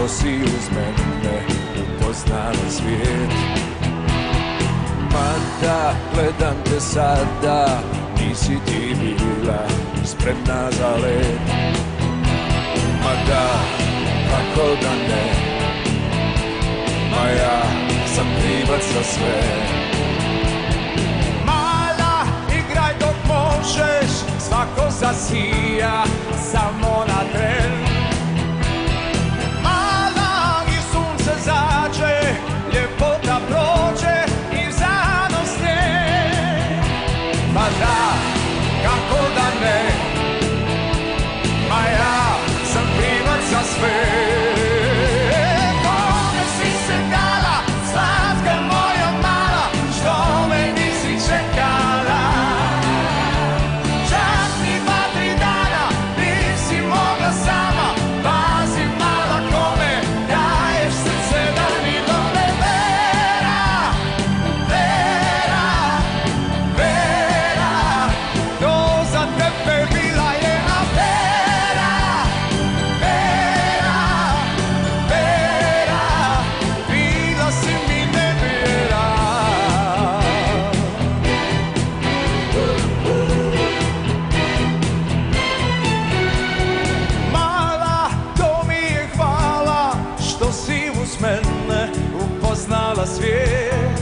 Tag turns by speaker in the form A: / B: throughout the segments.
A: što si uz mene upoznala svijet. Mada gledam te sada, nisi ti bila spremna za let. Mada, kako da ne, ma ja sam krivac za sve. Mala, igraj dok možeš, svako zasija, samo na tren. Mala, i sunce zađe, ljepota prođe i zanos nje. Ma da, kako da ne, ma ja sam krivac za sve. Kome si se dala, slatka moja mala, što me nisi čekala. Čak ni 2-3 dana nisi mogla sama. Pazi mala kome daješ srce da mi dole. Vera, vera, vera, to za tebe bila je afera. Vera, vera, bila si mi nevjera. Mala, to mi je hvala što si uz mene upoznala svijet.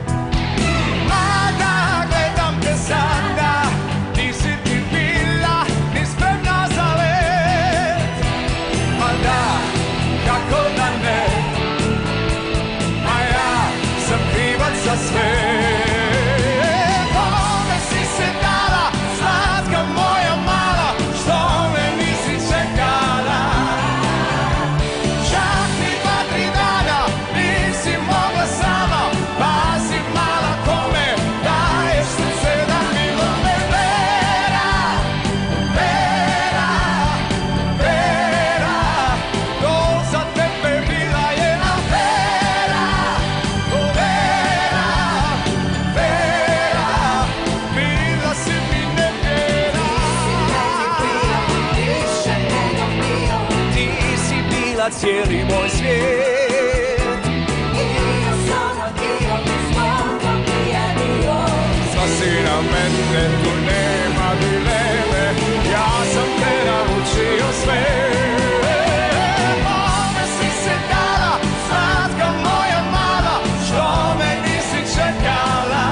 A: Mada gledam te sada, nisi ti bila ni spremna za let. Ma da, kako da ne, ma ja sam krivac za sve. Kome si se dala, slatka moja mala, što me nisi čekala. Čak ni 2-3 dana nisi mogla sama. Pazi mala kome daješ srce da mi lome. Vera, vera, vera, to za tebe bila je afera. O vera, vera, bila si mi nevjera. Ti si bila cijeli moj svijet. Sva si na mene, tu nema dileme, ja sam te naučio sve. Kome si se dala, slatka moja mala, što me nisi čekala.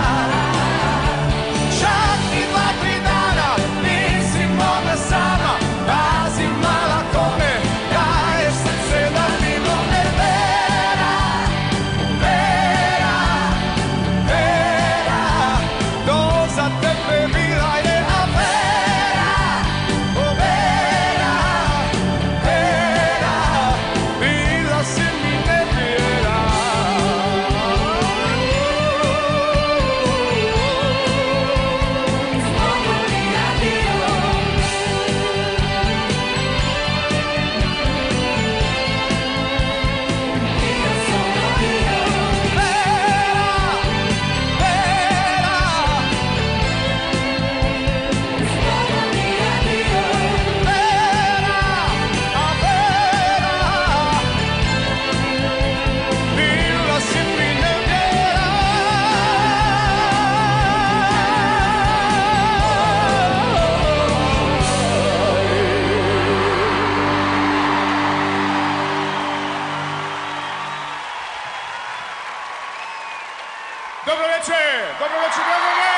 A: Čak ni 2-3 dana nisi mogla sama. Pazi mala kome daješ srce da mi lome. Vera, vera, vera, to za tebe bila je afera. O vera, vera, bila si mi nevjera. Dobro večer, građani!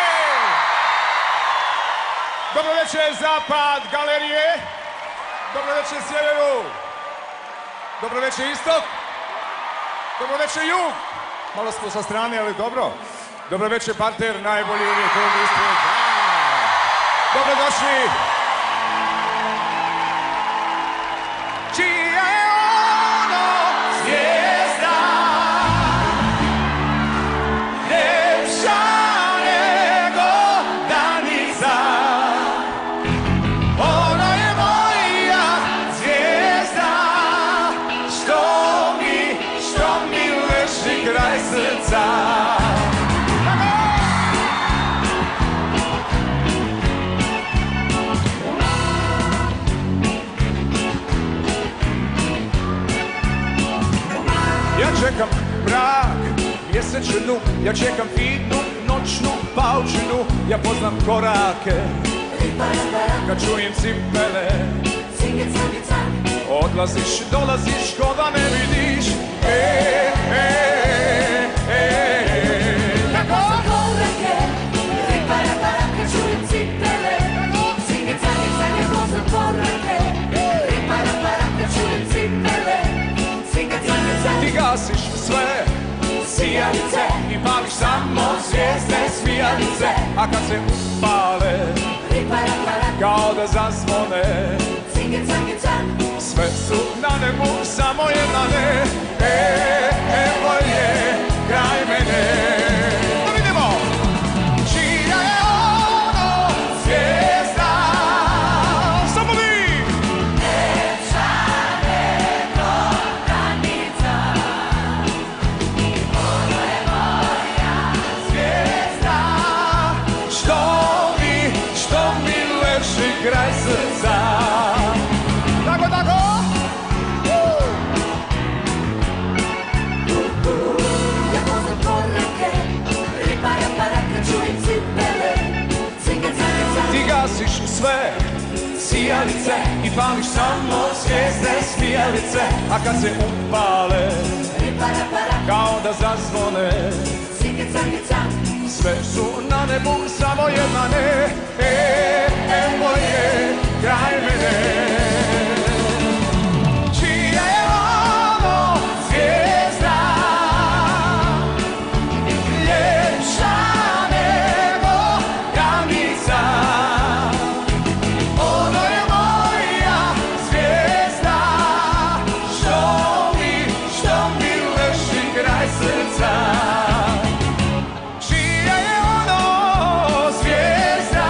A: Dobro večer, zapad galerije! Dobro večer, sjeveru! Dobro večer, istok! Dobro večer, jug! Malo smo sa strane, ali dobro. Dobro večer, parter, najbolji uvijek ovdje ispred. Dobrodošli! Čija je ono zvijezda? Ljepša nego danica. Ona je moja zvijezda, što mi leži kraj srca. Ja čekam brak mjesečnu, ja čekam fitnu noćnu paučinu. Ja poznam korake kad čujem cipele. Odlaziš, dolaziš, ko da ne vidiš.
B: Ja poznam korake, ripara, kad čujem cipele. Cinge, ja poznam korake, ripara, kad čujem cipele. Cinge.
A: Ti gasiš sve sijalice i pališ samo zvijezde smijalice. A kad se upale, kao da zazvone, sve su na nebu, samo jedna ne. Evo je kraj mene. Da vidimo! Čija je ono zvijezda? Samo vi!
B: Lepša nego granica. Ono je moja
A: Zvijezda, što mi leži kraj srca. Tako, tako!
B: Ja poznam korake, ripara, kad čujem cipele. Cinge.
A: Ti gasiš sve sijalice i pališ samo zvijezde smijalice. A kad se upale,
B: Ripara,
A: kao da zazvone,
B: cinge.
A: sve su na nebu, samo jedna ne. Evo je kraj mene. Čija je ovo zvijezda? Ljepša nego granica. Ono je moja zvijezda, što mi leži kraj srca. Čija je ono zvijezda?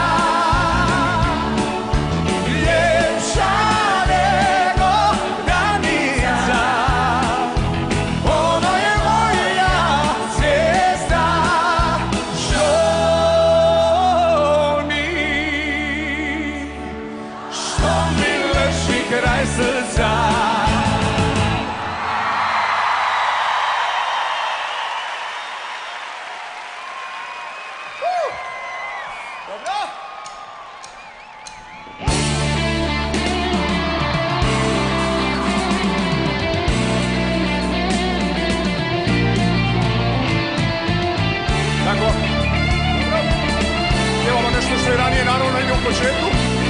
A: Ljepša nego granica. Ono je moja zvijezda, što mi leži kraj srca. Dobro? Tako. Dobro. Pjevamo nešto što je ranije naravno ide u početku.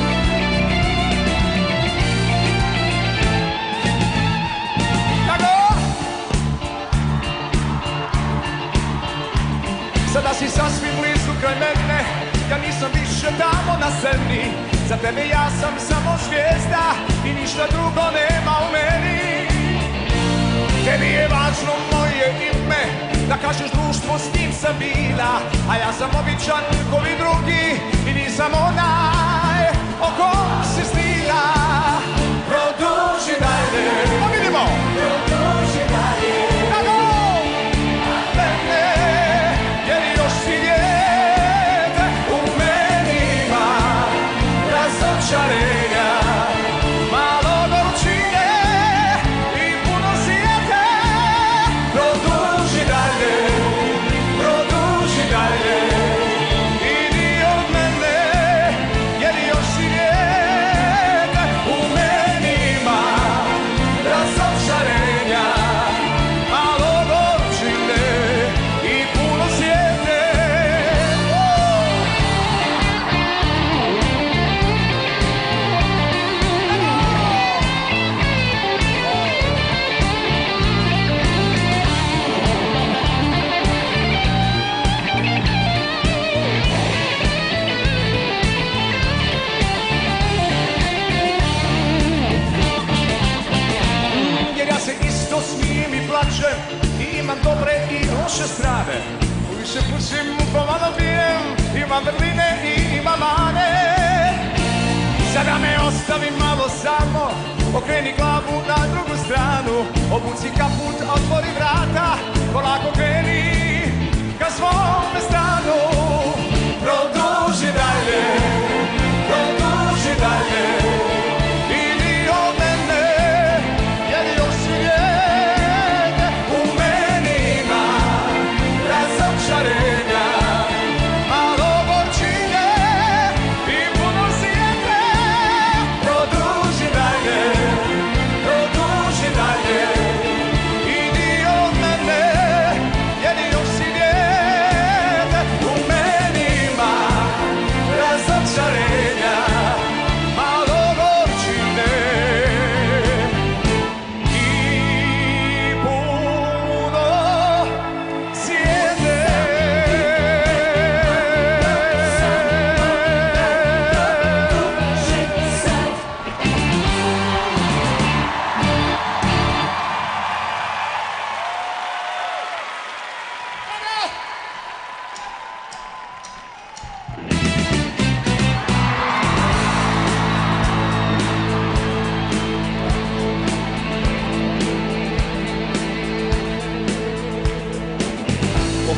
A: Tako. Sada si sasvim blizu kraj mene, ja nisam više tamo na zemlji. Za tebe ja sam samo zvijezda i ništa drugo nema u meni. Tebi je važno moje ime, da kažeš društvo s kim sam bila. A ja sam običan ko vi drugi i nisam onaj o kom si snila. Produži dalje, pa vidimo!
B: Produži dalje.
A: Tako! Mene, jer još si dijete, u meni ima razočarenja, malo gorčine i puno sjete. Produži dalje, idi od mene, jer još si dijete, u meni ima razočarenja, malo gorčine i puno sjete. Jer ja se isto smijem i plačem i imam dobre i loše strane. Više pušim, pomalo pijem, imam vrline i imam mane. Sada me ostavi malo samo, okreni glavu na drugu stranu. Obuci kaput, otvori vrata, polako kreni ka svome stanu. Produži dalje, idi od mene, jer još si dijete, u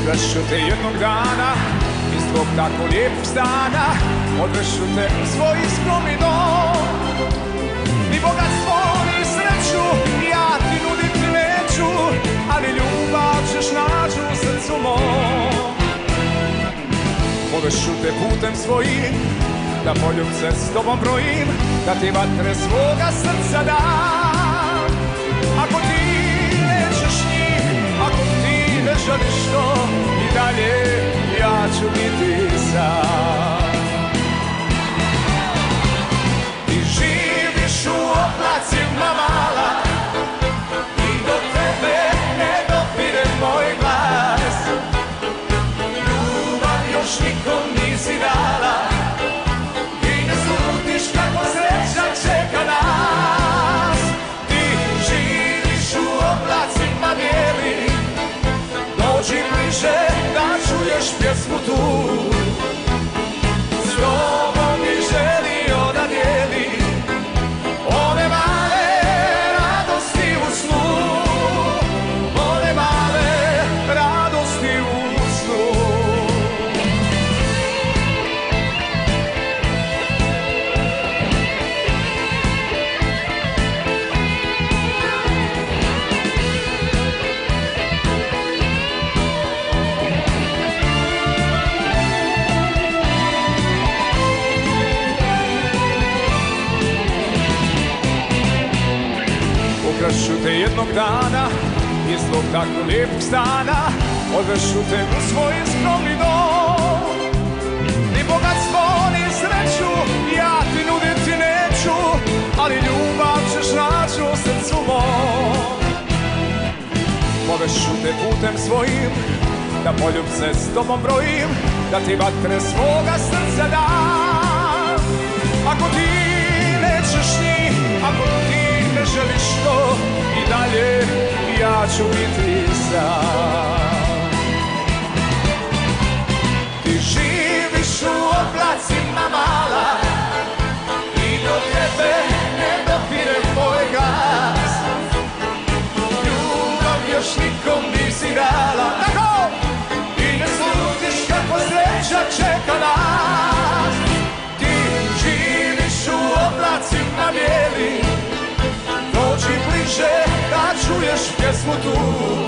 A: Ukrašću te jednog dana iz tvog tako lijepog stana, odvešu te u svoj skromni dom. Ni bogatstvo, ni sreću, ja ti nuditi neću, ali ljubav ćeš naći u srcu mom. Povešu te putem svojim, da poljubce s tobom brojim, da ti vatre svoga srca dam. Ako ti nećeš njih, ako ti ne želiš to, i dalje ja ću biti sam. Ti živiš u oblacima mala, i do tebe ne dopire moj glas. Ljubav još nikom nisi dala, i ne slutiš kako sreća čeka nas. Ti živiš u oblacima bijeli, dođi bliže da čuješ pjesmu tu. S tobom bi želio da dijeli one male radosti u snu, one male radosti u snu. Ukrašću te jednog dana iz tvog tako lijepog stana, odvešu te u svoj skromni dom. Ni bogatstvo, ni sreću, ja ti nuditi neću, ali ljubav ćeš naći u srcu mom. Povešu te putem svojim, da poljubce s tobom brojim, da ti vatre svoga srca dam. Ako ti nećeš njih, ako ti ne želiš to, i dalje ja ću biti sam. Ti živiš u oblacima mala, i do tebe ne dopire moj glas. Ljubav još nikom nisi dala, tako, i ne slutiš kako sreća čeka nas. Ti živiš u oblacima bijeli, dođi bliže da čuješ pjesmu tu.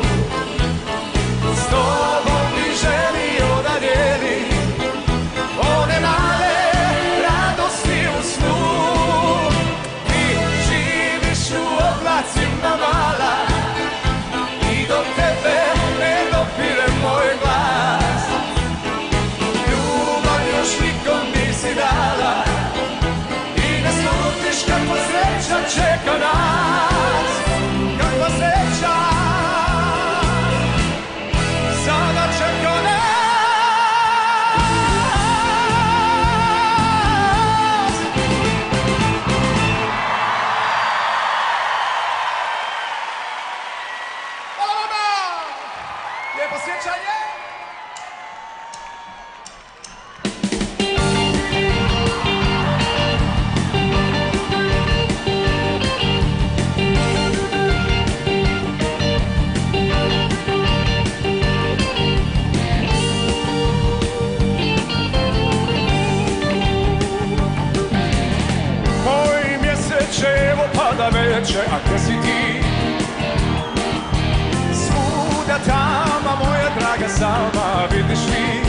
A: S tobom bi želio da dijeli one male radosti u snu. Ti živiš u oblacima mala, i do tebe ne dopire moj glas. Ljubav još nikom nisi dala, i ne slutiš kako sreća čeka nas. Kakva sreća sada čeka nas. Hvala vama! Lijepo sjećanje! Evo pada veče, a gdje si ti? Svuda tama, moja draga sama, vidiš li?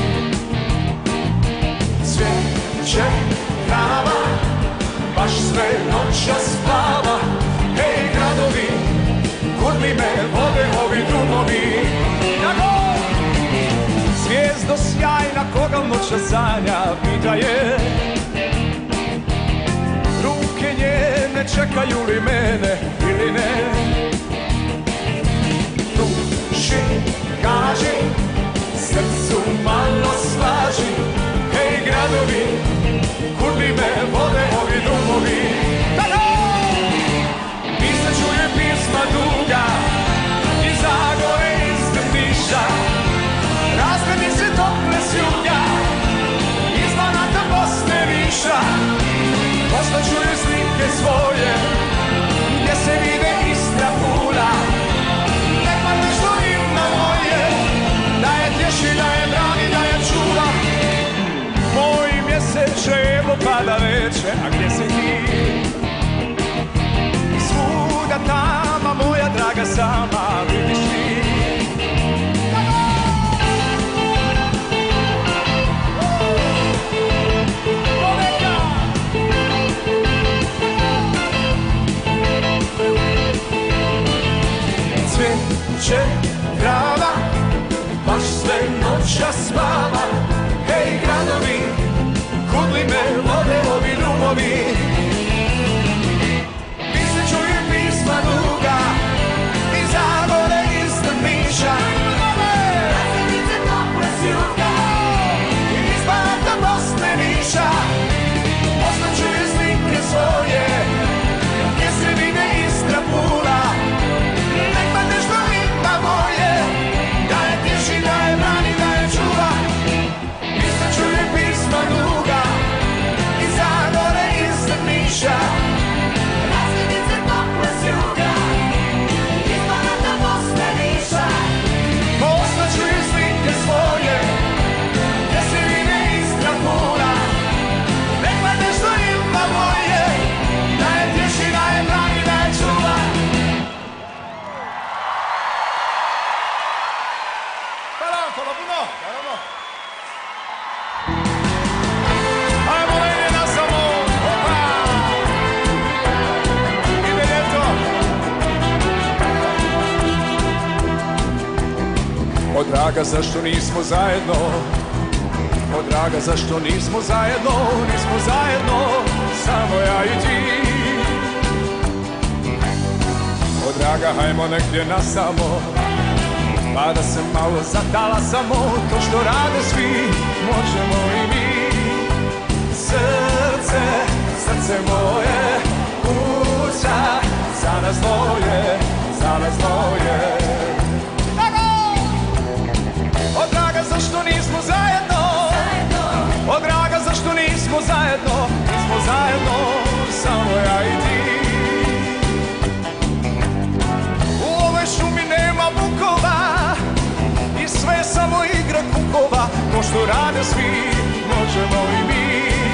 A: Cvijeće, trava, baš sve noća spava. Hej gradovi, kud mi me vode ovi drumovi? Jago! Zvijezdo sjajna, koga noća sanja, pita je. Ruke njene čekaju li mene ili ne? Duši kaži, srcu malo slaži. Hej gradovi, kud li me vode ovi drumovi? Tada! Mi se čuje pisma duga, iz Zagore, iz Drniša. Razgledi se tople s juga, iz Banata, Bosne, Niša. Možda čuju slike svoje, gdje se vide Istra, cvijeće trava, baš sve noća spava. Hej gradovi, kudli me vode ovi rumovi, mi se čuje pisma duga iz Zagore, iz Drniša,
B: Razglednice tople s juga,
A: iz Banata, Bosne, Niša. Označuje slike svoje, gdje se vide Istra, Pula. Nekma nešto ima moje, da je tješi, da je brani, da je čuva. Mi se čuje pisma duga iz Zagore, iz Drniša.
B: razglednice tople s juga, iz Banata, Bosne, Niša.
A: Označuje slike svoje, gdje se vide Istra, Pula. Nekma nešto ima moje, da je tješi, da je brani, da je čuva. Hvala puno, naravno. Ajmo negdje na samo, opa! Ide ljeto. O draga, zašto nismo zajedno? O draga, zašto nismo zajedno? Nismo zajedno, samo ja i ti. O draga, hajmo negdje na samo, pa da se malo zatalasamo. To što rade svi, možemo i mi. Srce, srce moje, kuća, za nas dvoje, za nas dvoje. O draga, zašto nismo zajedno? O draga, zašto nismo zajedno? Nismo zajedno, samo ja i ti. U ovoj šumi nema bukova i sve je samo igra kukova. To što rade svi, možemo i mi.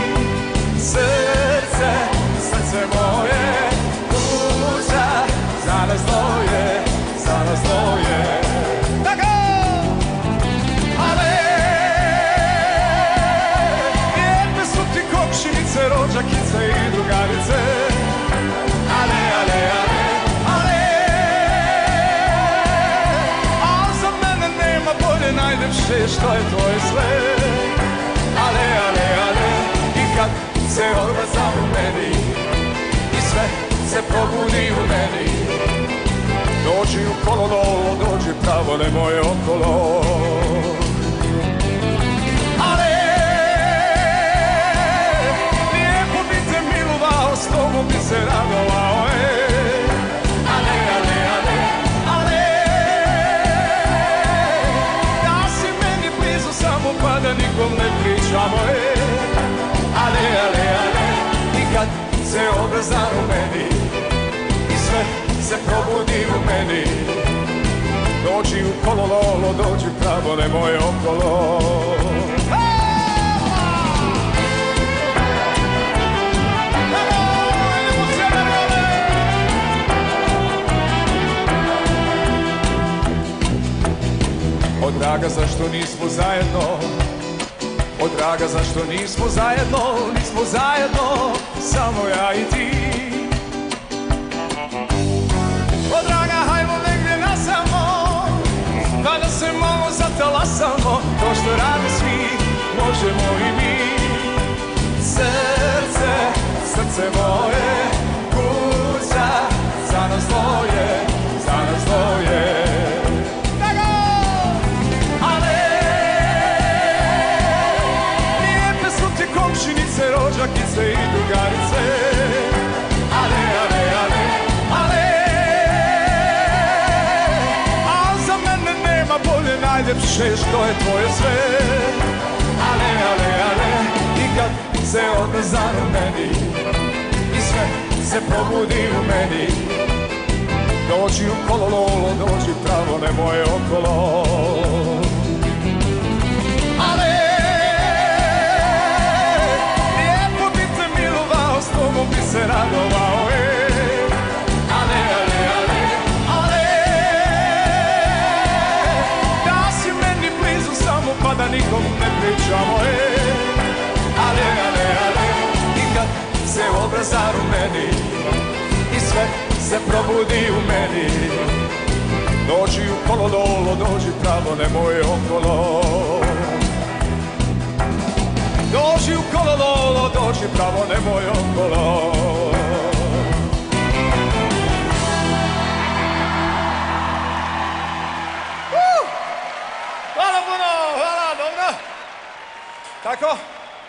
A: Srce, srce moje, kuća, za nas dvoje, za nas dvoje. Tako! Ale, lijepe su ti komšinice, rođakice i drugarice. Ale, ale, ale, ale, a za mene nema bolje, najljepše što je tvoje sve. Ale, ale, ale, i kad se odvazam u meni i sve se probudi u meni, dođi u kolodolo, dođi pravo, nemoj okolo. Ale, lijepo bi te milovao, s tobom bi se radovao, Ale, ale, ale, ale, da si meni blizu samo pa da nikom ne pričamo, Ale, ale, ale, i kad se obrazar u meni i sve se probudi u meni, dođi u kolololo, dođi pravo, nemoj okolo. O draga, zašto nismo zajedno? O draga, zašto nismo zajedno? Nismo zajedno, samo ja i ti. O draga, hajmo negdje na samo, pa da se malo zatalasamo. To što rade svi, možemo i mi. Srce, srce moje, kuća, za nas dvoje, za nas dvoje. Komšinice, rođakice i drugarice. Ale, ale, ale, ale, a za mene nema bolje, najljepše što je tvoje sve. Ale, ale, ale, i kad se odvazar u meni i sve se probudi u meni, dođi u kolololo, dođi pravo, nemoj okolo. S tobom bi se radovao, Ale, ale, ale, ale, da si meni blizu samo pa da nikom ne pričamo, Ale, ale, ale, i kad se obrazar u meni i sve se probudi u meni, Dođi u kolodolo, dođi pravo, nemoj okolo. Dođi u kolodolo, dođi pravo, nemoj okolo. Hvala puno, hvala, dobro. Tako?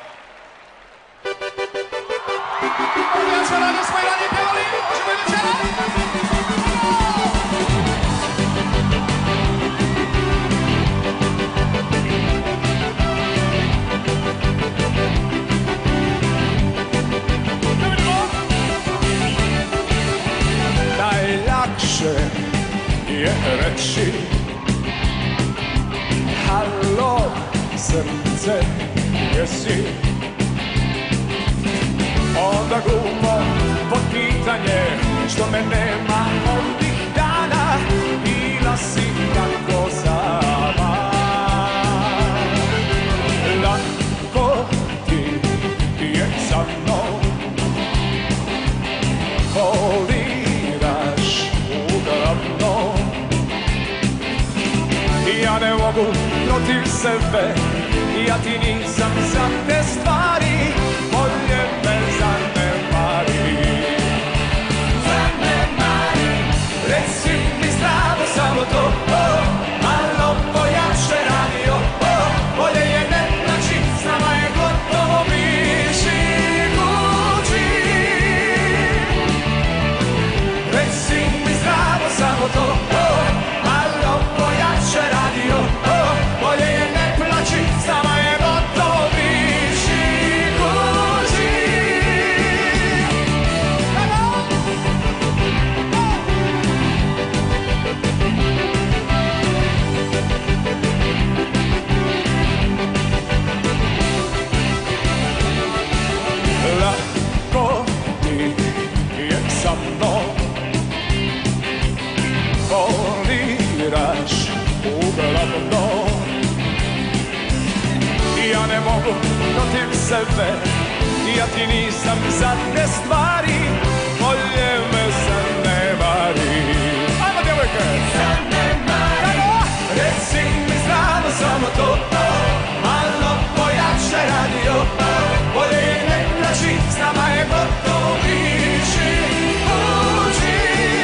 A: Večera, da smo i ranije pevali, možemo i večera? Najlakše je reći halo, srce, jesi? Onda glumo pod pitanje što me nema ovih dana, bila si tako sama. Lako ti je sa mnom, poliraš uglavnom. Ja ne mogu protiv sebe, ja ti nisam za te stvari, bolje me zanemari. Zanemari, reci mi zdravo samo to, malo pojače radio, bolje je ne plaći, s nama je gotovo, miši kući. Reci mi zdravo samo to, malo pojače radio, bolje je ne plaći, s nama je gotovo, miši kući. Lako ti je sa mnom, poliraš uglavnom. Ja ne mogu protiv sebe, ja ti nisam za te stvari, bolje me zanemari. Ajmo djevojke! Zanemari, reci mi zdravo samo to, malo pojače radio, bolje je ne plaći, s nama je gotovo, miši kući.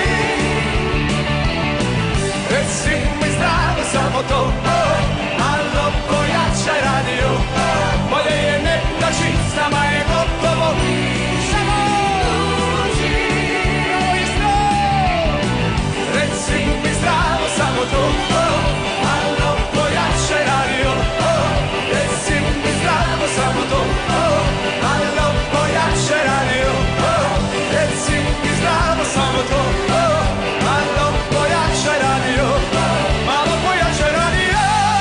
A: Reci mi zdravo samo to, malo pojačaj radio, bolje je ne plaći, s nama je gotovo, miši kući. Reci mi zdravo samo to, malo pojačaj radio, reci mi zdravo samo to, malo pojačaj radio, reci mi zdravo samo to, malo pojačaj radio, malo pojačaj radio.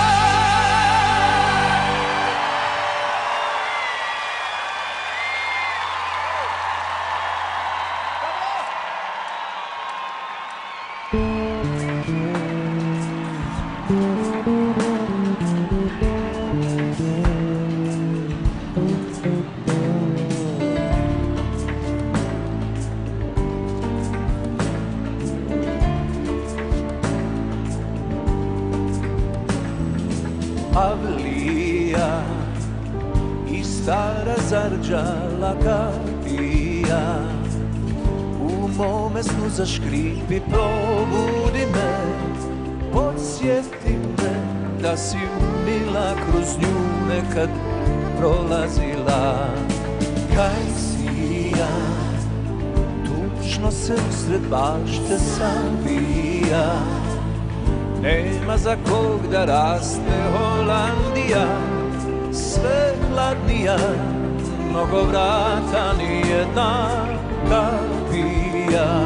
C: Avlija i stara zarđala kapija u mome snu zaškripi, probudi me, podsjeti me da si umila kroz nju nekad prolazila. Kaj si ja, tužno se usred bašte savija, nema za kog da raste Holandija, sve hladnija, mnogo vrata, nijedna kapija.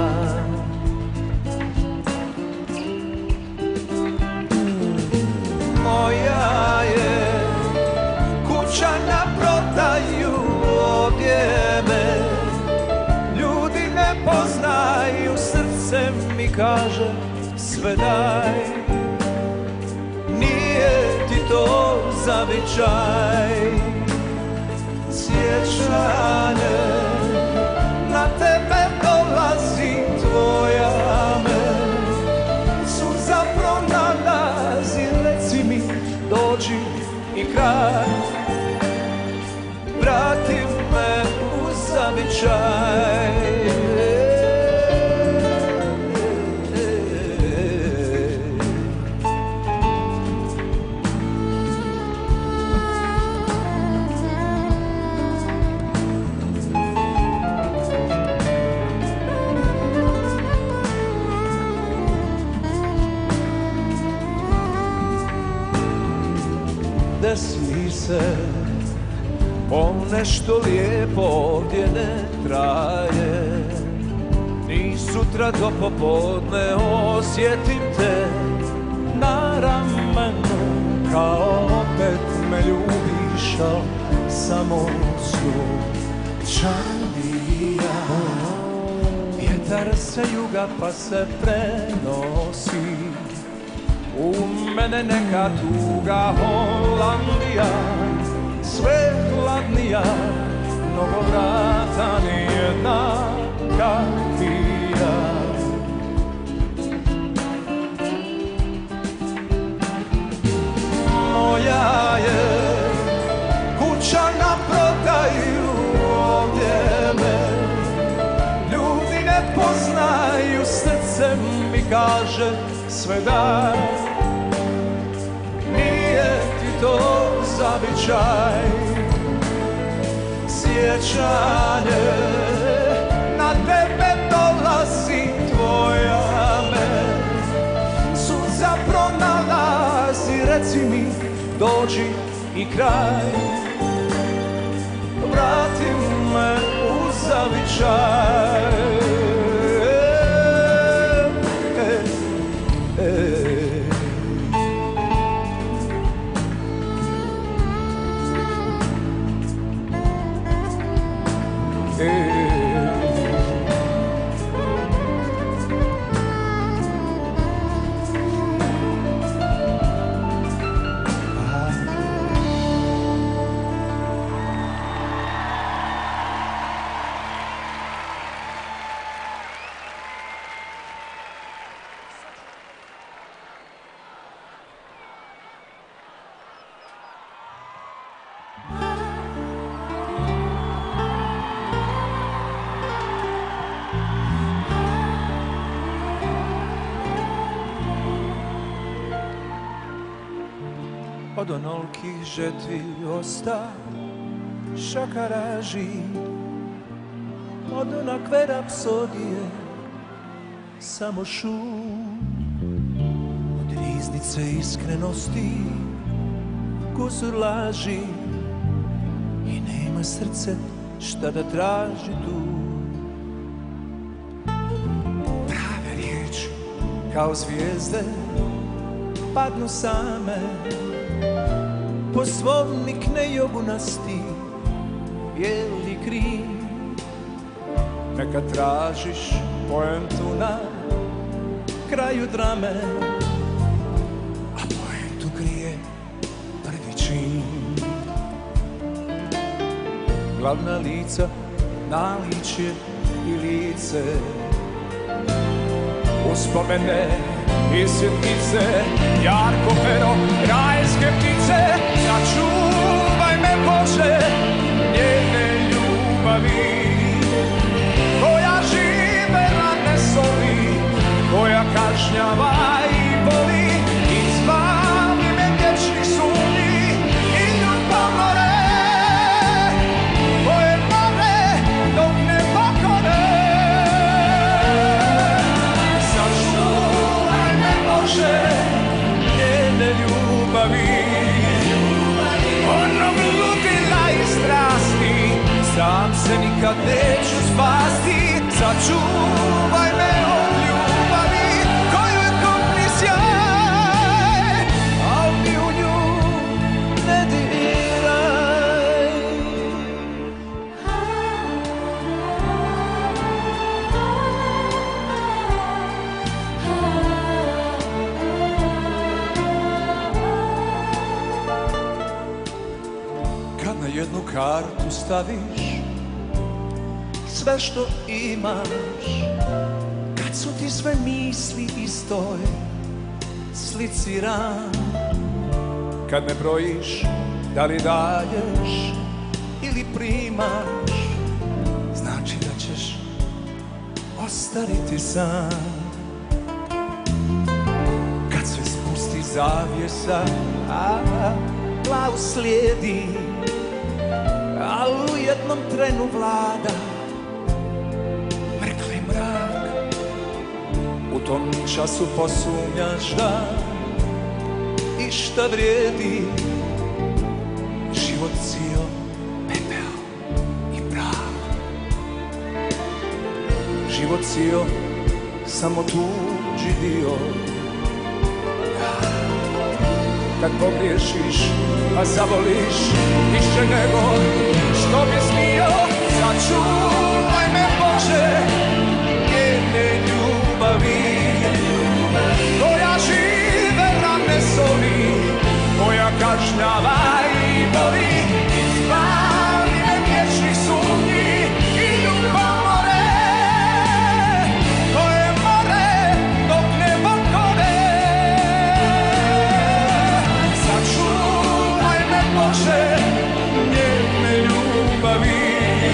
C: Moja je kuća na prodaju, ovdje me ljudi ne poznaju, srce mi kaže sve daj, nije ti to zavičaj. Sjećanje na tebe dolazi, tvoja me suza i kraj. Vrati me u zavičaj. Desi se nešto lijepo ovdje ne traje, ni sutra do popodne osjetim te na ramenu, kao opet me ljubiš, al samo slučajnija. Vjetar se juga pa se prenosi, u mene neka tuga Holandija, sve hladnija, mnogo vrata nijedna kapija. Moja je kuća na prodaju, ovdje me ljudi ne poznaju, srce mi kaže sve da. Nije ti to zavičaj, sjećanje na tebe dolazi, tvoja me suza pronalazi. Reci mi, dođi i kraj, vrati me u zavičaj. Od onolkih žetvi osta šakaraži, od onakve rapsodije samo šum, od riznice iskrenosti kusur laži i nema srce šta da traži tu. Prave riječi kao zvijezde padnu same, po svom nikne jogunasti bijeli krim. Neka tražiš poentu na kraju drame, a poentu krije prvi čin. Glavna lica, naličje i lice, uspomene i sjetnice, jarko pero rajske ptice. Sačuvaj me Bože njene ljubavi, koja žive rane soli, koja kažnjava i boli. Izbavi me vječnih sumnji i ljubomore, koje more dok ne pokore. Sačuvaj me Bože njene ljubavi, onog ludila i strasti, sam se nikad neću spasti. Sačuvaj me od ljubavi koju je kopni sjaj, al mi u nju ne diraj. Kad na jednu kartu staviš sve što imaš, kad su ti sve misli istoj slici ran, kad ne brojiš Da li daješ ili primaš, znači da ćeš ostariti sam. Kad se spusti zavjesa, glavu slijedi, a u jednom trenu vlada mrkli mrak. U tom času posumnjaš da i šta vrijedi život cijel, pepeo i prah. Život cijel, samo tuđi dio. Kad pogriješiš, a zavoliš više nego što bi smio, sačuvaj me Bože njene ljubavi, koja žive rane soli, koja kažnjava i boli. Izbavi me vječnih sumnji i ljubomore, koje more dok nebo kore. Sačuvaj me Bože njene ljubavi,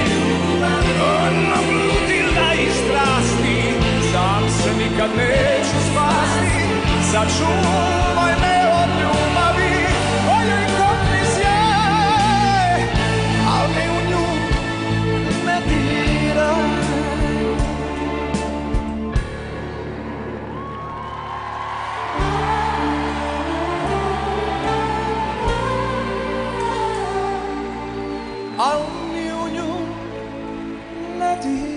C: nam ludila i strasti, sam se nikad neću spasti. Sačuvaj me od ljubavi kojoj kopni sjaj, al mi u nju ne diraj. Al mi u nju ne diraj.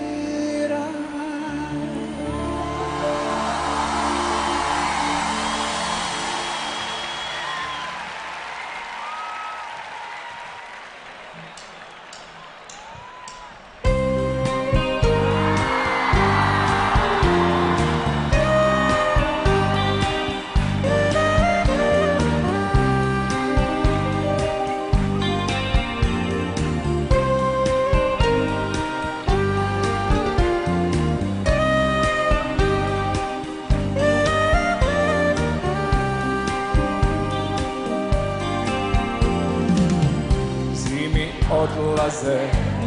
C: Odlaze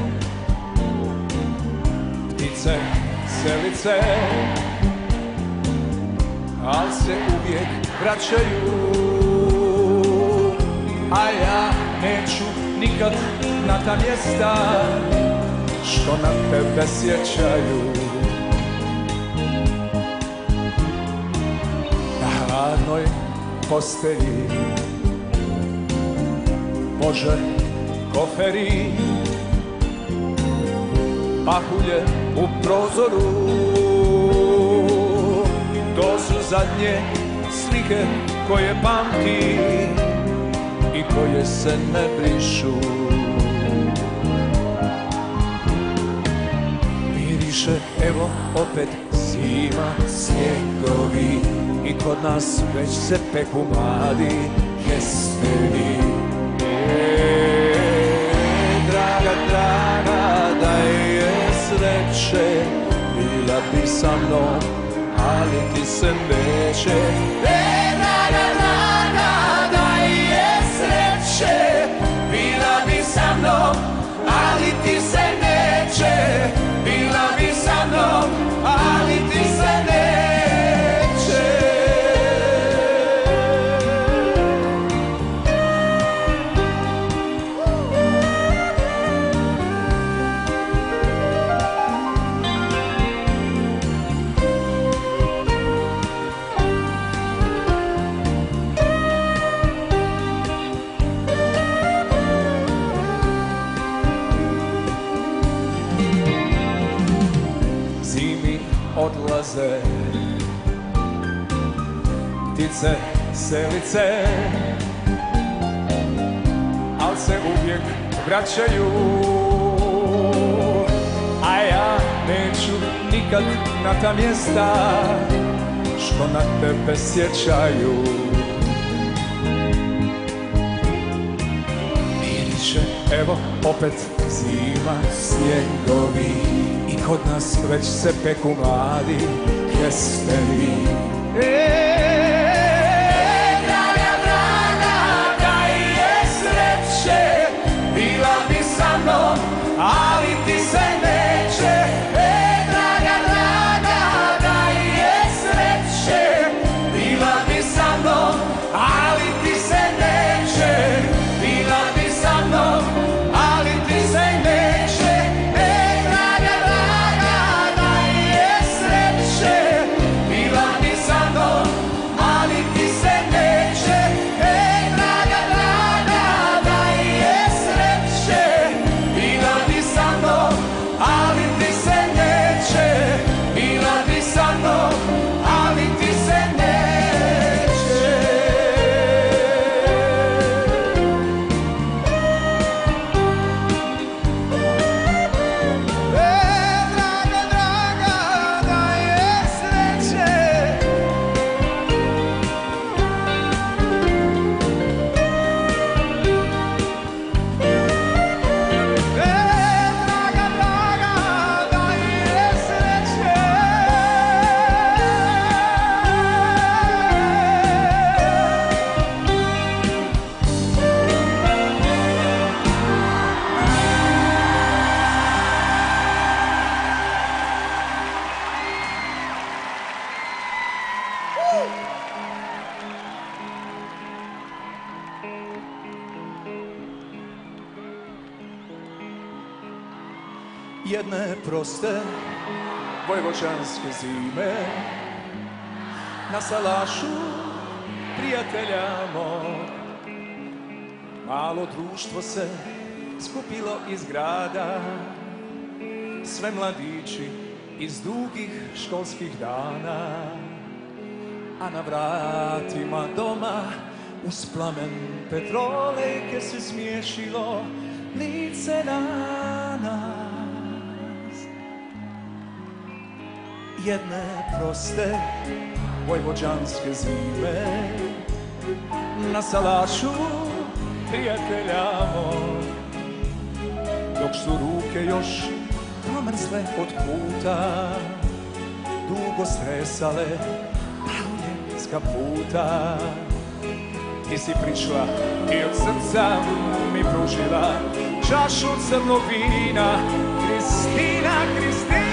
C: ptice, selice, al se uvijek vraćaju, a ja neću nikad na ta mjesta što na tebe sjećaju. Na hladnoj postelji, Bože, koferi, pahulje u prozoru, to su zadnje slike koje pamti i koje se ne brišu. Miriše, evo opet zima, snjegovi i kod nas već se peku mladi jestevi. Draga, draga, daj je sreće, bila bi sa mnom, ali ti se neće. Draga, draga, daj je sreće, bila bi sa mnom, ali ti se neće. Bila bi sa mnom, ali ti se neće. Odlaze ptice, selice, al se uvijek vraćaju, a ja neću nikad na ta mjesta što na tebe sjećaju. Miriše, evo opet zima, snjegovi i kod nas već se peku mladi jestevi. Draga, draga, daj je sreće, jedne proste vojvođanske zime na salašu prijatelja mog. Malo društvo se skupilo iz grada, sve mladići iz dugih školskih dana, a na vratima doma uz plamen petrolejke se smiješilo lice na nas. Jedne proste vojvođanske zime na salašu prijatelja mog, dok su ruke još promrzle od puta, dugo stresale s kaputa. Ti si prišla i od srca mi pružila čašu crnog vina, Kristina, Kristina.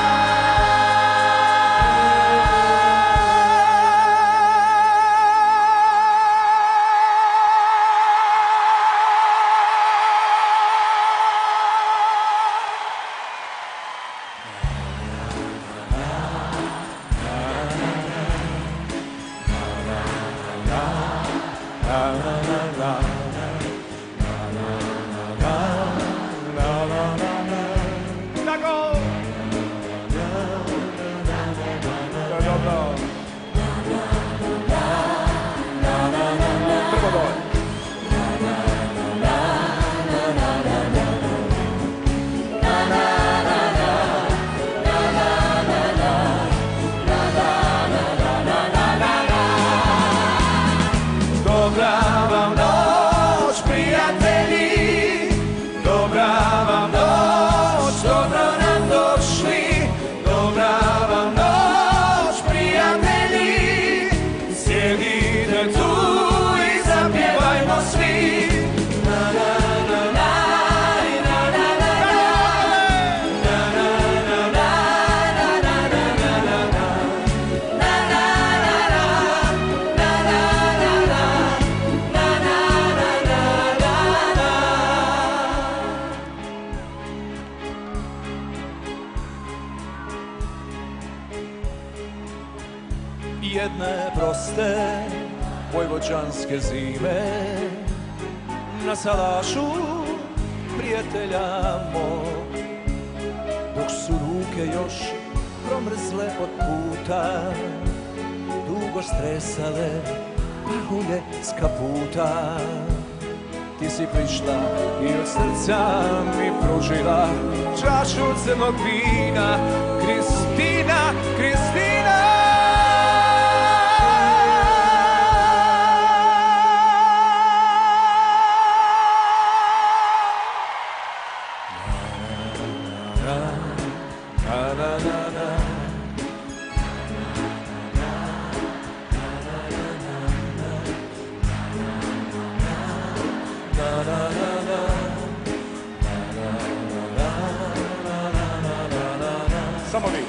C: Jedne proste vojvođanske zime na salašu prijatelja mog, dok su ruke još promrzle od puta, dugo stresale pahulje s kaputa. Ti si prišla i od srca mi pružila čašu crnog vina, Kristina, Kristina.
A: Samo vi.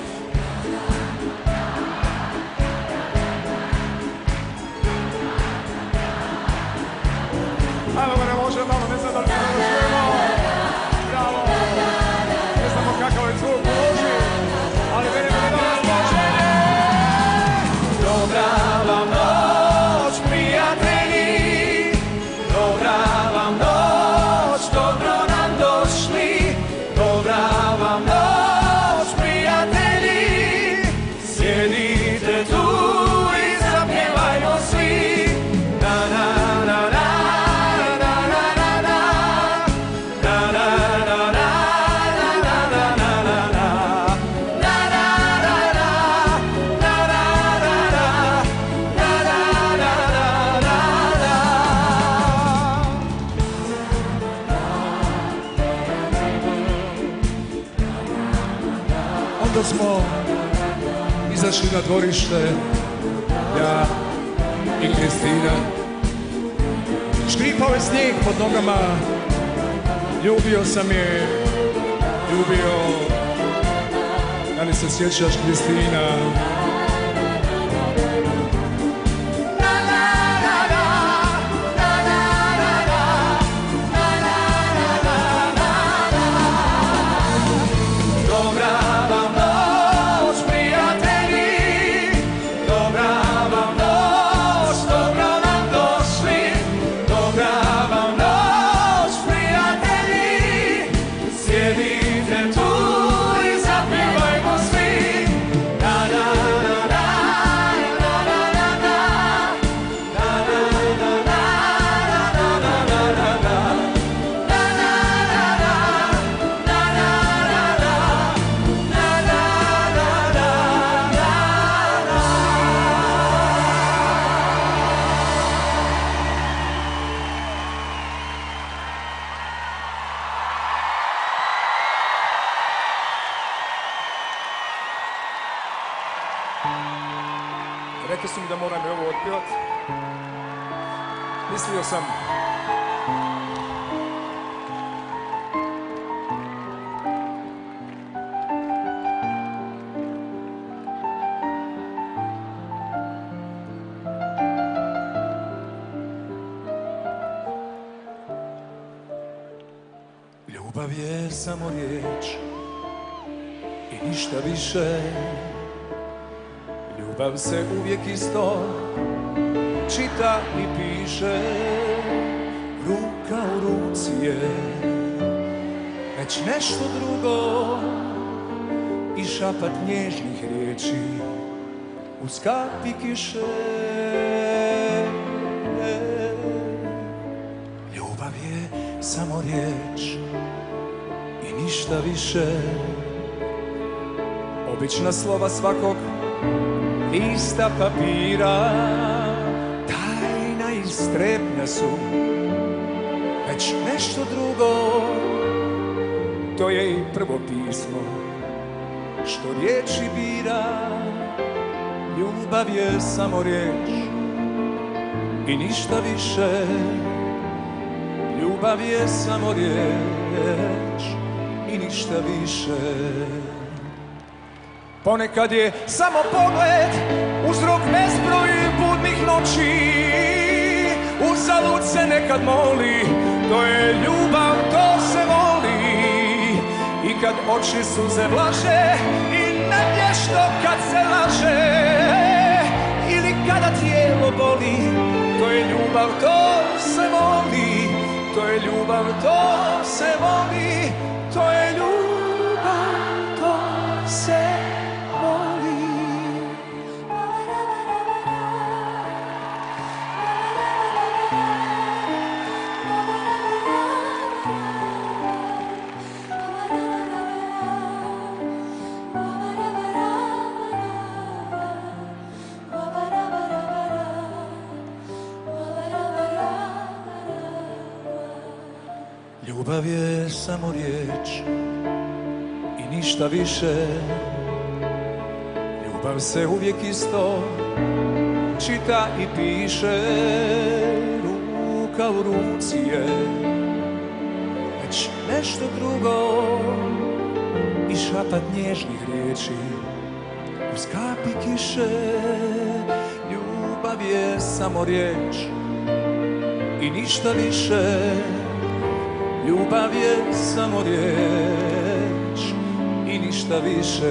A: Ajmo ga, ne može malo, ne znam da li se završujemo. Bravo. Ne znamo kakav je zvuk u loži, ali vidimo da dobro zvučenje. Dobra vam noć, prijatelji. Dobra vam noć, dobro nam došli. Dobra vam noć, prijatelji. Sjedite tu i zapjevajmo svi. Na na na na.
C: Onda smo izašli na dvorište, ja i Kristina. Škripao je snijeg pod nogama, ljubio sam je, ljubio. Da li se sjećaš, Kristina?
A: su mi da moram i ovo otpjevat. Mislio sam...
C: Ljubav je samo riječ i ništa više. Ljubav se uvijek isto čita i piše. Ruka u ruci je već nešto drugo i šapat nježnih riječi uz kapi kiše. Ljubav je samo riječ i ništa više. Obična slova svakog lista papira, tajna i strepnja su već nešto drugo. To je i prvo pismo što riječi bira. Ljubav je samo riječ i ništa više. Ljubav je samo riječ i ništa više. Ponekad je samo pogled uzrok bezbroj budnih noći. Uzalud se nekad moli, to je ljubav, to se voli. I kad oči suze vlaže i nevješto kad se laže, ili kada tijelo boli, to je ljubav, to se voli. To je ljubav, to se voli. To je ljubav, to se voli. Ljubav je samo riječ i ništa više. Ljubav se uvijek isto čita i piše. Ruka u ruci je već nešto drugo i šapat nježnih riječi uz kapi kiše. Ljubav je samo riječ i ništa više. Ljubav je samo riječ i ništa više.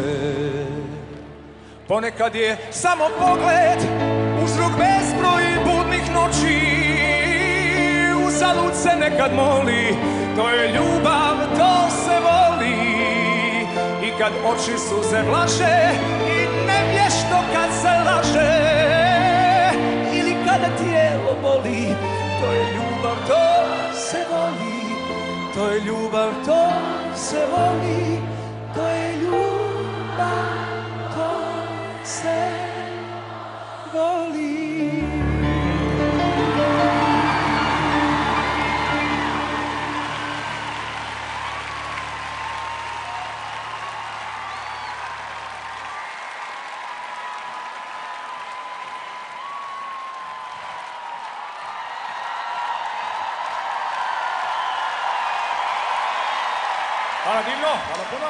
C: Ponekad je samo pogled uzrok bezbroj budnih noći. Uzalud se nekad moli, to je ljubav, to se voli. I kad oči suze vlaže i nevješto kad se laže, ili kada tijelo boli, to je ljubav, to se voli. To je ljubav, to se voli. To je ljubav, to se voli.
A: Hvala divno, hvala puno.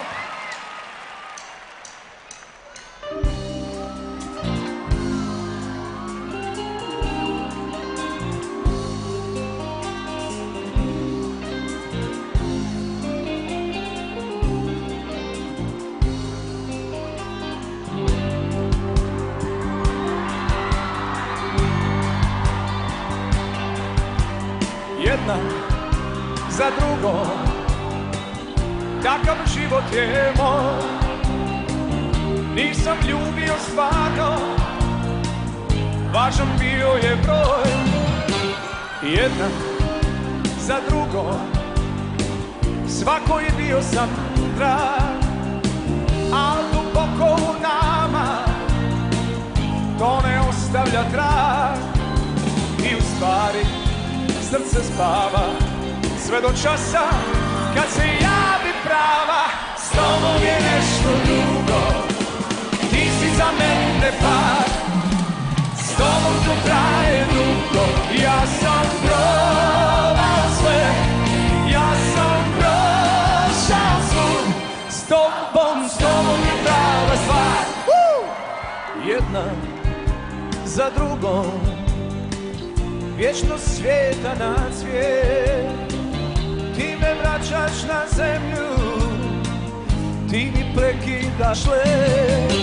C: Jedna za drugom, takav život je moj. Nisam ljubio stvarno, važan bio je broj. Jedna za drugom, svakoj bio sam drag. Al duboko u nama to ne ostavlja trag. I u stvari srce spava sve do časa kad se javi prava. S tobom je nešto drugo, ti si za mene par. S to traje dugo. Ja sam probao sve, ja sam prošao svud. S tobom je prava stvar. Jedna za drugom, vječno svijeta na cvijet. Ti me vraćaš na zemlju, ti mi prekidaš let.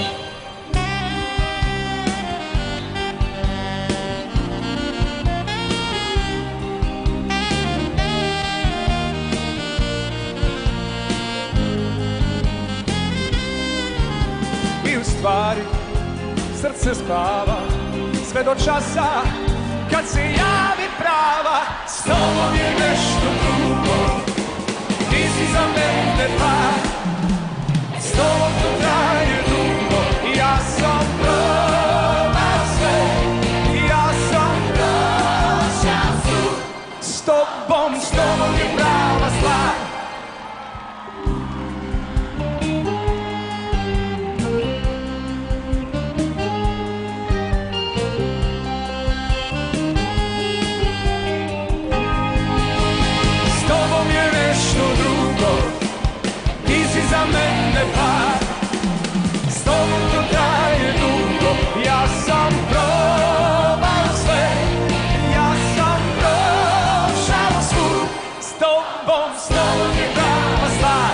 C: I u stvari srce spava sve do časa kad se javi prava. S tobom je nešto drugo, ti si za mene par. S tobom to traje dugo, ja sam probao sve, ja sam prošao svud. S tobom je prava stvar. Za mene par, s tobom to traje dugo, ja sam probao sve, ja sam prošao svud. S tobom je prava stvar.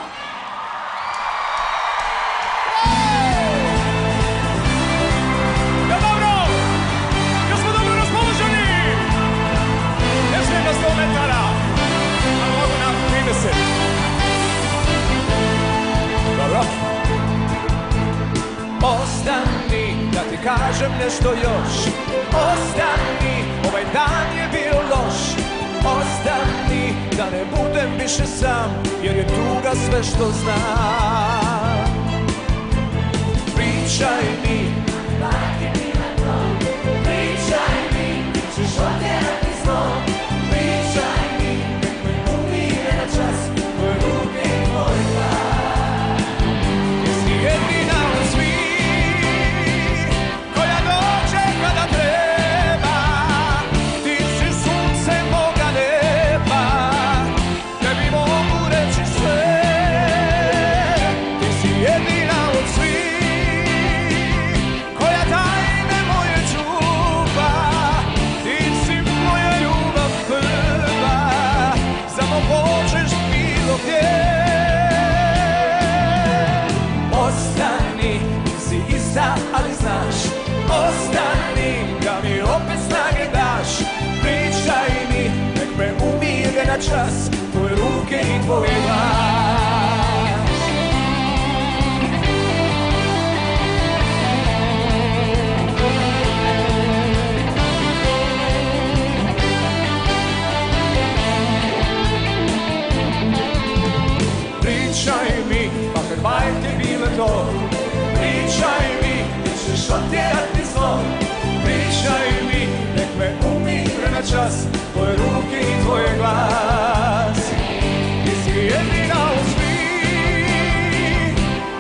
C: Ja dobro, ja smo dobro raspoloženi. Ne smijem na 100 metara, ali mogu na 30. Ostani, da ti kažem nešto još. Ostani, ovaj dan je bio loš. Ostani, da ne budem više sam, jer je tuga sve što znam. Pričaj mi, vrati mi na dno. Pričaj mi, ćeš otjerati zlo. Pričaj mi, nek me umire na čas tvoje ruke i tvoj glas. Jedina od svih koja dođe kada treba. Ti si sunce moga neba, tebi mogu reći sve. Ti si jedina od svih koja tajne moje čuva. Ti si moja ljubav prva, samo počeš bilo gdje. Ostani, si ista, ali znaš. Ostani, da mi opet snage daš. Pričaj mi, nek me umire na čas tvoje ruke i tvoj glas. Pričaj mi, makar bajke bile to. Pričaj mi, ti ćeš otjerati zlo. Pričaj mi, nek me umire na čas tvoje ruke i tvoj glas. Ti si jedina od svih.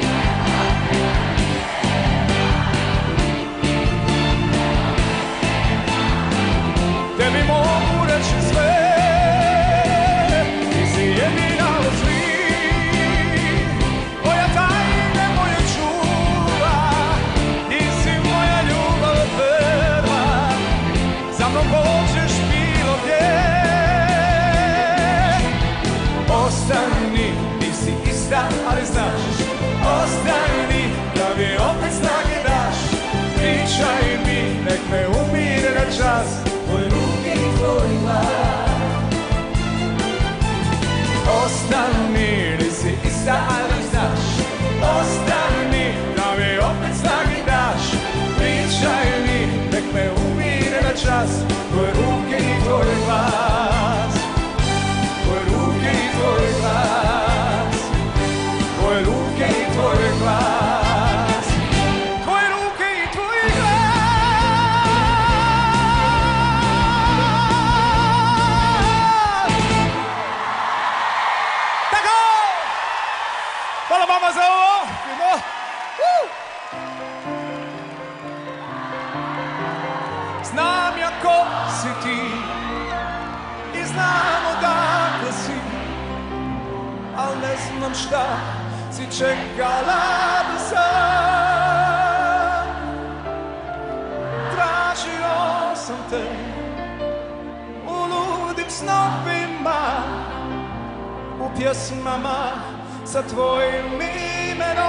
C: Tebi mogu reći sve. Ti si jedina od svih koja tajne moje čuva. Ti si moja ljubav prva, za mnom pođeš bilo gdje. Ostani, ti si ista, ali znaš. Ostani, da mi opet snage daš. Pričaj mi, nek me umire na čas tvoje ruke i tvoj glas. Ostani, ti si ista, ali znaš. Ostani, da mi opet snage daš. Pričaj mi, nek me umire na čas tvoje ruke i tvoj glas. Tvoje ruke i tvoj glas. Tvoje ruke i tvoj glas. Tvoje ruke i tvoj glas. si ti i znam odakle si, al ne znam šta si čekala da sam. Tražio sam te u ludim snovima, u pjesmama sa tvojim imenom,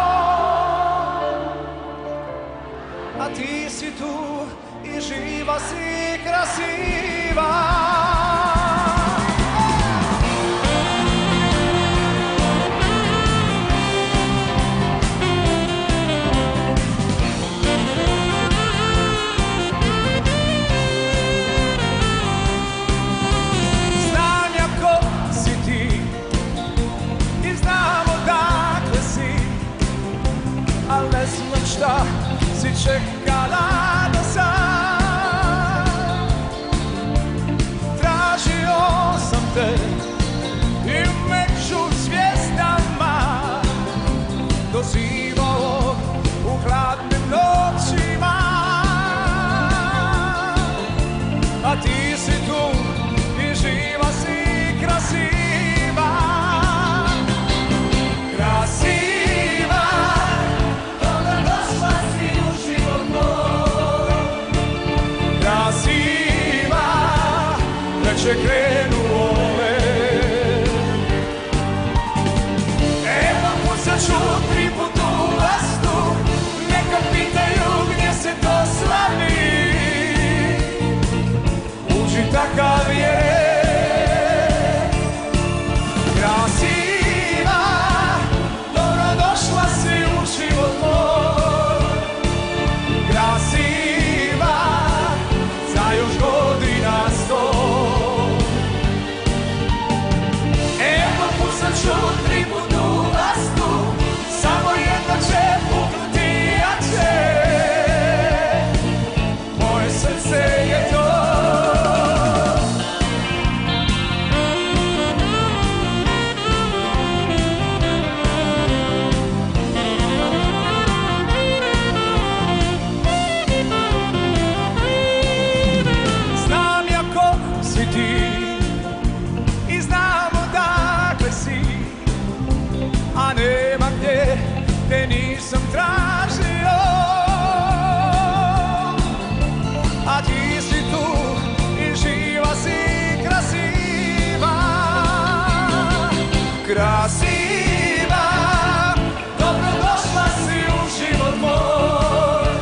C: a ti si tu i živa si krasiva. Znam ja ko si ti i znam odakle si, al ne znam šta si čekala da sam. Tražio sam te i među zvijezdama dozivao u hladnim noćima, a ti si tu i živa si krasiva. Krasiva,
B: Dobrodošla si u život moj.
C: krasiva, već je krenuo let. Evo pucat ću 3 put u vastu, neka pitaju gdje se to slavi. Uđi, takav je red. Krasiva, dobrodošla si u život moj. Krasiva, za još godina 100. Evo pucat ću 3 put u vastu, samo jedna će puknuti jače. Moje srce je to. Znam ja ko si ti i znam odakle si, a nema gdje te nisam tražio, a ti si tu i živa si krasiva. Krasiva, dobrodošla si u život moj.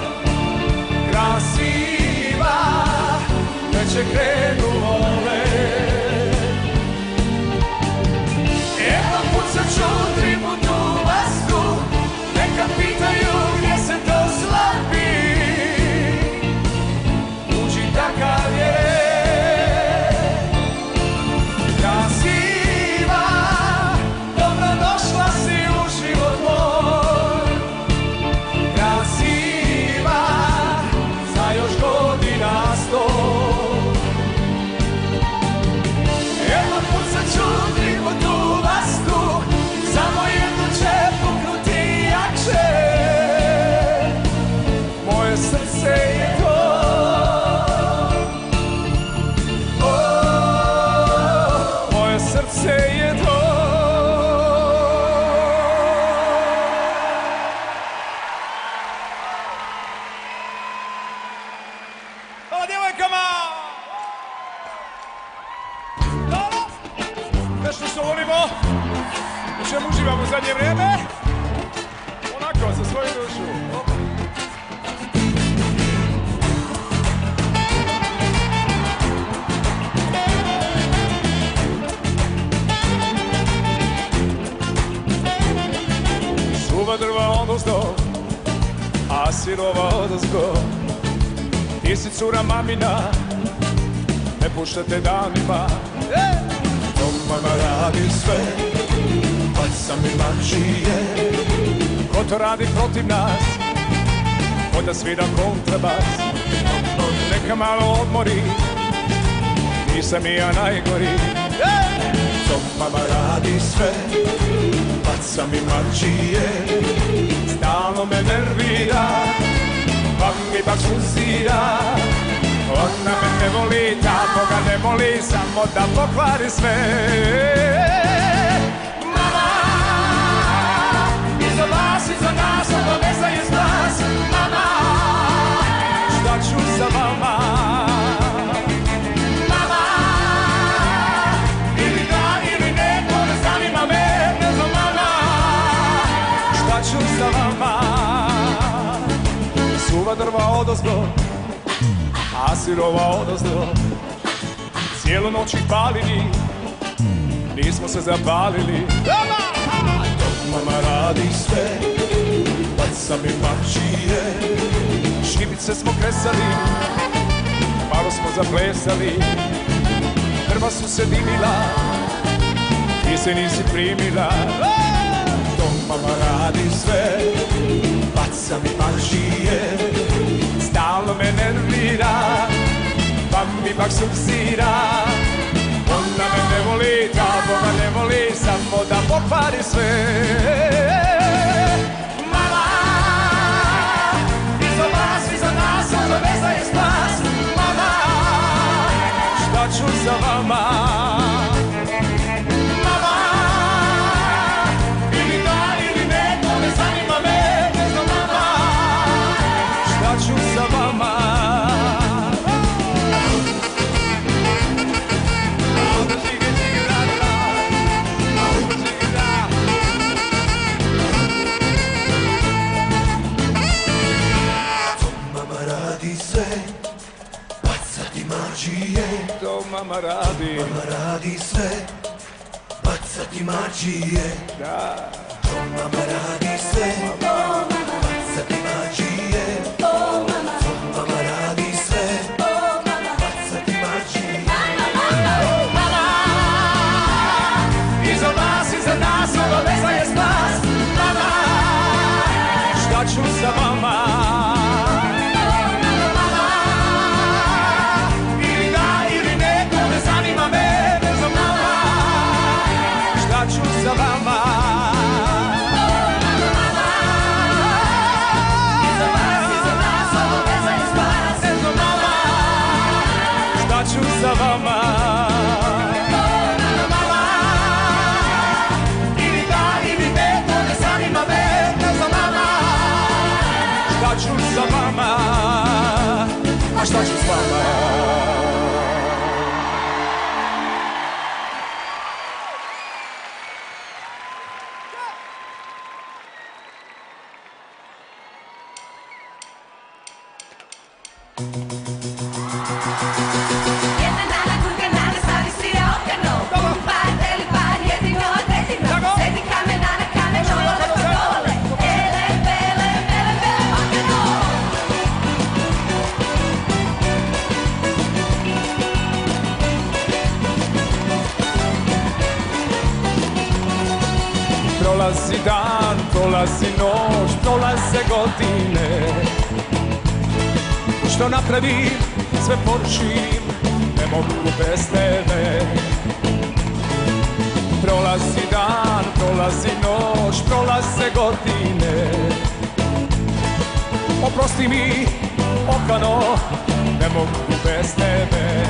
C: Krasiva, već je krenuo let. Evo pucat ću 3 put u vastu, neka pitaju gdje se to slabi. Uđi, takav je red. Krasiva, dobrodošla si u život moj. Krasiva, za još godina 100. Evo pucat ću 3 put u vastu, samo jedno će puknuti jače. Moje srce je to. Moje srce je to. Hvala djevojkama! Dobro? Nešto što volimo, u čemu uživamo u zadnje vrijeme, onako, za svoju dušu. Suva drva odozdo, a sirova odozgo. Ti si cura mamina, ne puštate danima. Dok mama radi sve, baca mi mačije. Ko to radi protiv nas, ko da svira kontrabas. Neka malo odmori, nisam i ja najgori. Dok mama radi sve, baca mi mačije. Stalno me nervira, pa mi baš uzira.
A: Ona me ne voli, ta Boga ne moli, samo da pokvari sve. Mama, iza vas, iza nas, obaveza je spas. Mama, šta ću sa vama? Mama, ili da ili ne, to ne zanima me, ne znam mama. Šta ću sa vama? Suva drva odozgo, a sirova odozdo. Cijelu noć ih palili, nismo se zapalili. Mama radi sve, baca mi mačije. Šibice smo kresali, malo smo zaplesali. Drva su se dimila, ti se nisi primila. To mama radi sve, baca mi mačije. Stalno me nervira, pa mi pak subsira. Ona me ne voli, ta Boga ne voli, samo da pokvari sve. Mama, iza vas, iza nas, obaveza je spas. Mama, šta ću sa vama? Mama, ili da ili ne, to ne zanima me, ne znam mama. Šta ću sa vama? To mama radi.
D: Mama radi sve, bacati mačije.
A: Da.
D: To mama radi sve, bacati mačije. To mama radi sve, bacati mačije.
A: Mama, iza vas, iza nas, obaveza je spas. Mama, šta ću sa vama? Za vama. Iza vas, iza nas, obaveza je spas. Eto mama, šta ću sa vama? Mama, ili da ili ne, to ne zanima me, ne znam mama. Šta ću sa vama? A šta ću s vama?
B: Jedna nana, druga nana, stavi svira okano. Par, deli par, jedino, jedino. Sedi kamen, nana, kamen, dole, pa dole. Ele, bele, bele, bele, okano.
A: Prolazi dan, prolazi noć, prolaze godine. Što napravim, sve porušim, ne mogu bez tebe. Prolazi dan, prolazi noć, prolaze godine. Oprosti mi, okano, ne mogu bez tebe.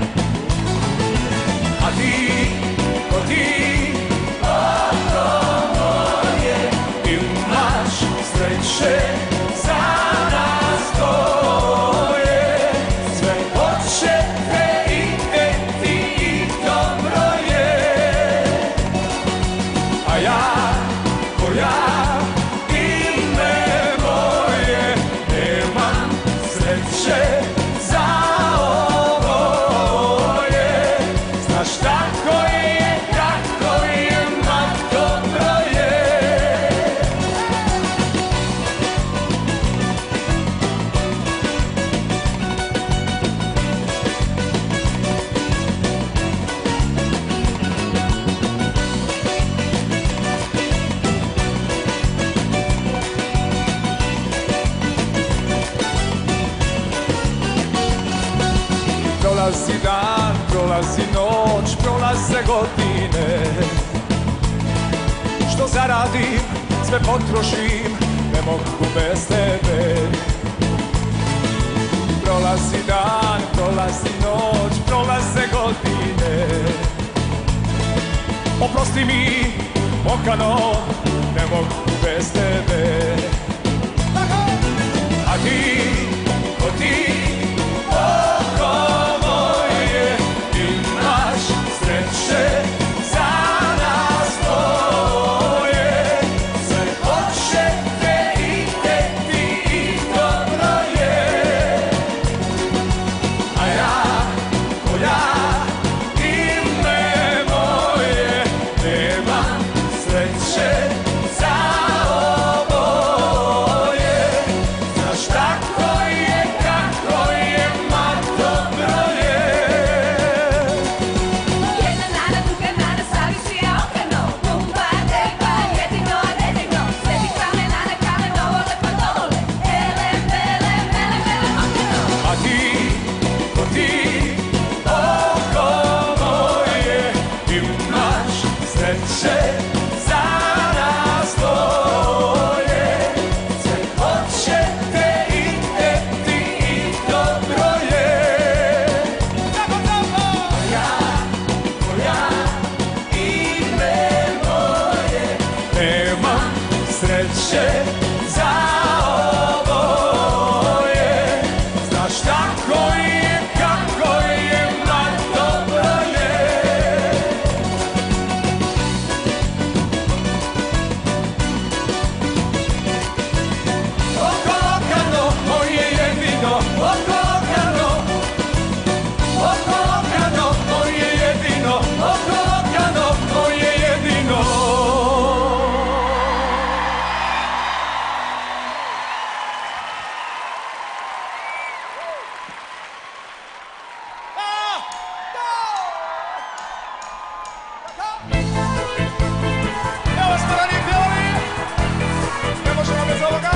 A: A ti, ko ti, oko moje, imaš sreće za nas dvoje. Sve hoće te ideti i dobro je. A ja, ko ja, ime moje, nemam sreće za ovo je. Znaš tako je, ma dobro je. Prolazi dan, prolazi noć, prolaze godine. Što zaradim, sve potrošim, ne mogu bez tebe.
C: Prolazi dan, prolazi noć, prolaze godine. Oprosti mi, mokano, ne mogu bez tebe. A ti, ko ti, oko moje, imaš sreće za nas dvoje. Sve hoćete i teti i dobro je. A ja, ko ja, ime moje, nemam sreće za oboje. Znaš tako je, kako je, ma dobro je.
B: Jedna nada, druga nada, stavi si ja okano. Pumpa, delpa, jedino, jedino. Sledi kamena na kamen, dovole pa dovole. Elem, belem, belem, belem, okano.
C: A ti, ko ti, oko moje, imaš sreće za nas dvoje. Sve hoćete i teti i dobro je. Ko ja, ime moje, nemam sreće za oboje. Znaš tako je, kako je, ma dobro je. Oko okano, moje jedino, oko okano. Oko okano, moje jedino, oko okano, moje jedino.
A: Evo strani pjeli! Ne možemo bez ovoga?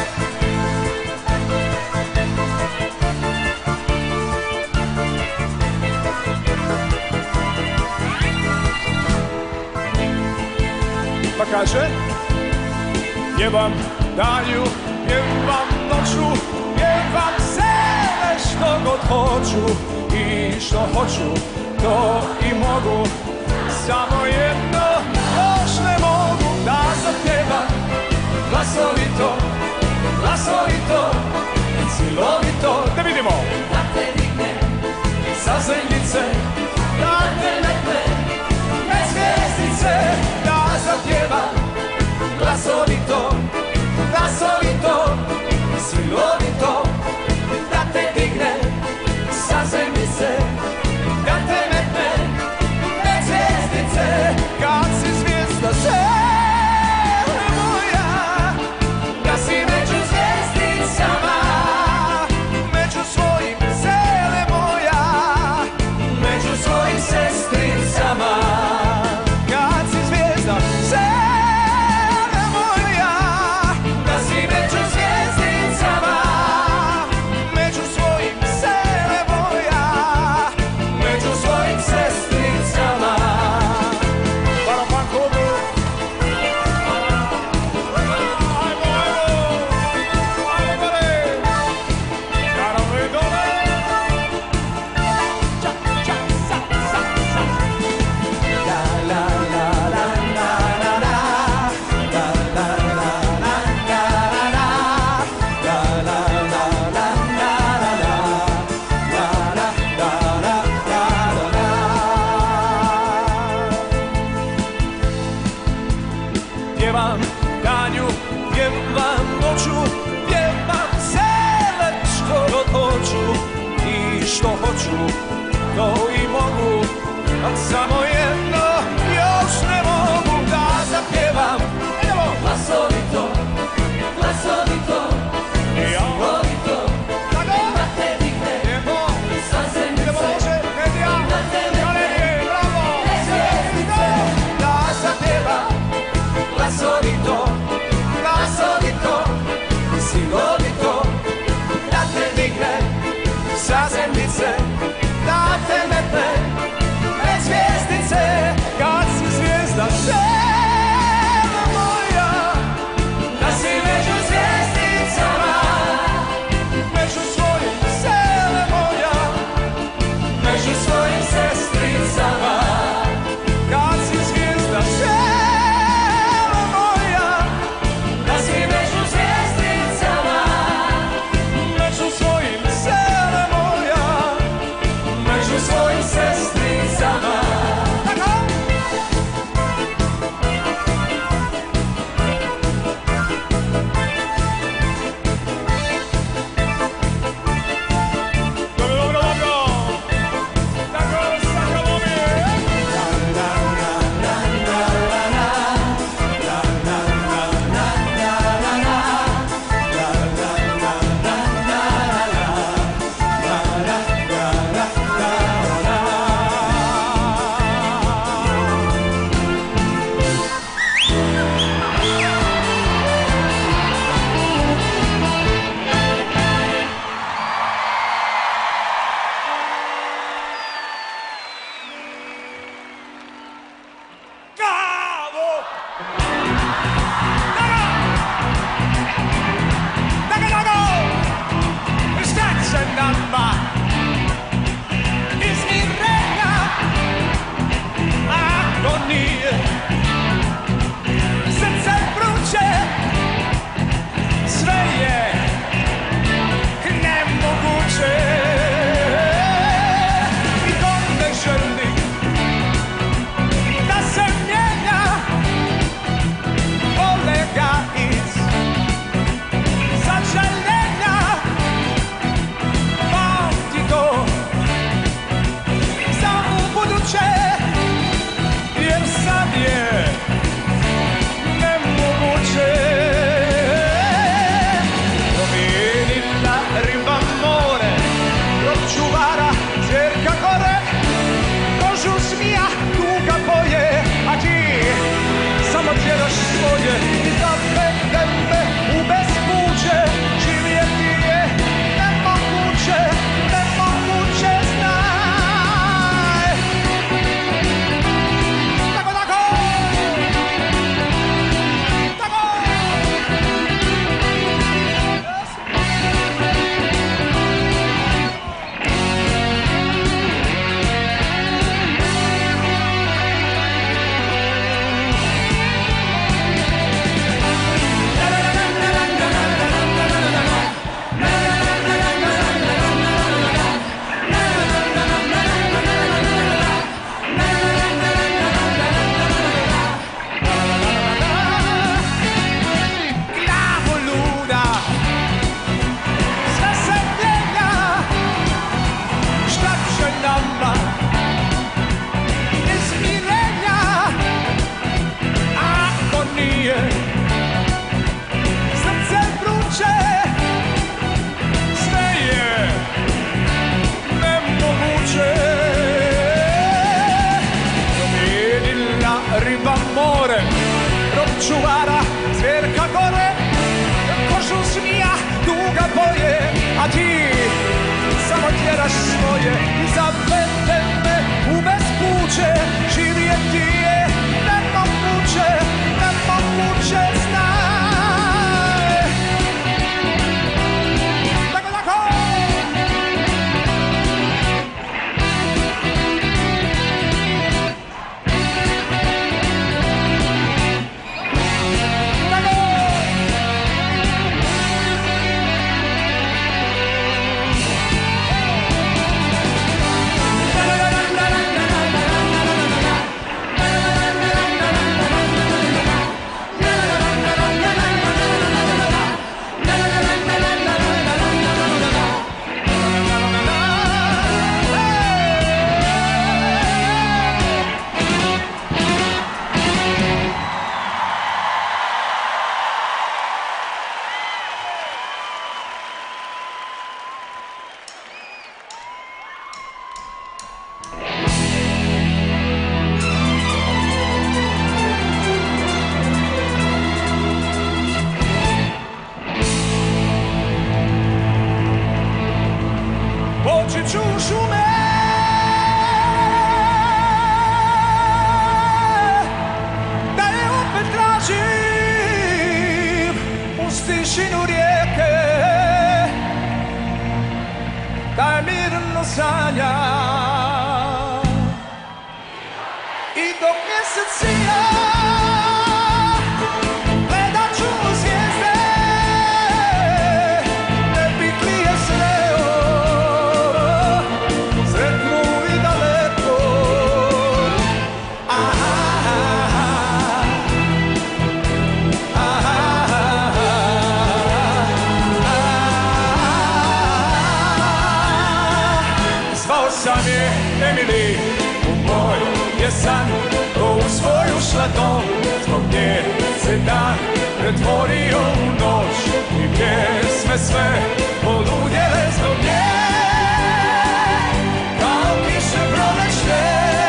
C: Pa kaže, pjevam danju, pjevam noću, pjevam sve što god hoću i što hoću, to i mogu. Samo jedno još ne mogu da zapjevam glasovito, glasovito, silovito. Da vidimo!
B: Da te digne,
C: Sa zemljice,
B: da te metne,
C: bez zvjezdice, da zapjevam glasovito, glasovito, silovito. Da te digne sa zemljice, da te metne bez zvjezdice. Kad si zvijezda sele moja, da si među zvijezdicama, među svojim sele moja, među svojim sestricama. Kad si zvijezda sele moja, da si među zvijezdicama, među svojim sele moja, među svojim sestricama.
A: Parapankovu! Ajmo, ajmo gore! Naravno i dole!
C: Pjevam danju, pjevam noću, pjevam sve što god hoću i što hoću, to i mogu. A samo jedno još ne mogu da zapjevam. Idemo!
B: glasovito, glasovito, silovito. Da te digne,
A: Idemo!
B: sa
A: Idemo
B: zemljice,
A: može! Medija!
B: da te metne,
A: Galerije! Bravo!
B: bez zvjezdice.
C: Da zapjevam glasovito, glasovito, silovito. Da te digne sa zemljice, da te metne bez zvjezdice.
A: čuvara, zvjerka gore, kožu zmija duga boje, a ti samo tjeraš svoje i zavede me u bespuće, živjeti je nemoguće, nemoguće, znaj. Tako, tako! Tišinu rijeke, da je mirno sanja i dok mjesec sija gledat ću zvijezde, ne bih li je sreo sretnu i daleko. Zvao sam je Emily u moj jesan, ko u svoju šladom, zbog nje se dan pretvorio u noć i pjesme sve poludjele zbog nje, kao kiše prolećne.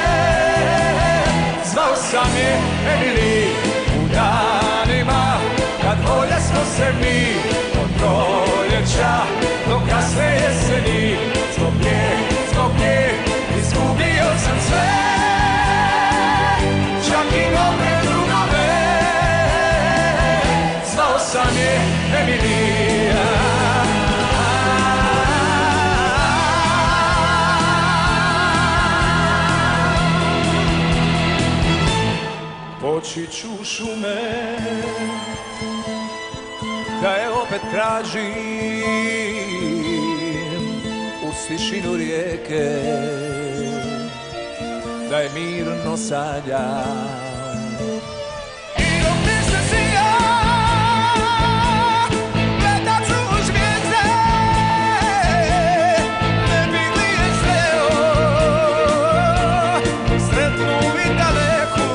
A: Zvao sam je Emily u danima kad volja smo se mi od proljeća do kasne jeseni, zbog nje izgubio sam sve, čak i dobre drugove. Zvao sam je Emilija. Poći ću u šume da je opet tražim uz tišinu rijeke, da je mirno sanjam. I dok mjesec sija gledat ću zvijezde, ne bih li je sreo sretnu i daleku.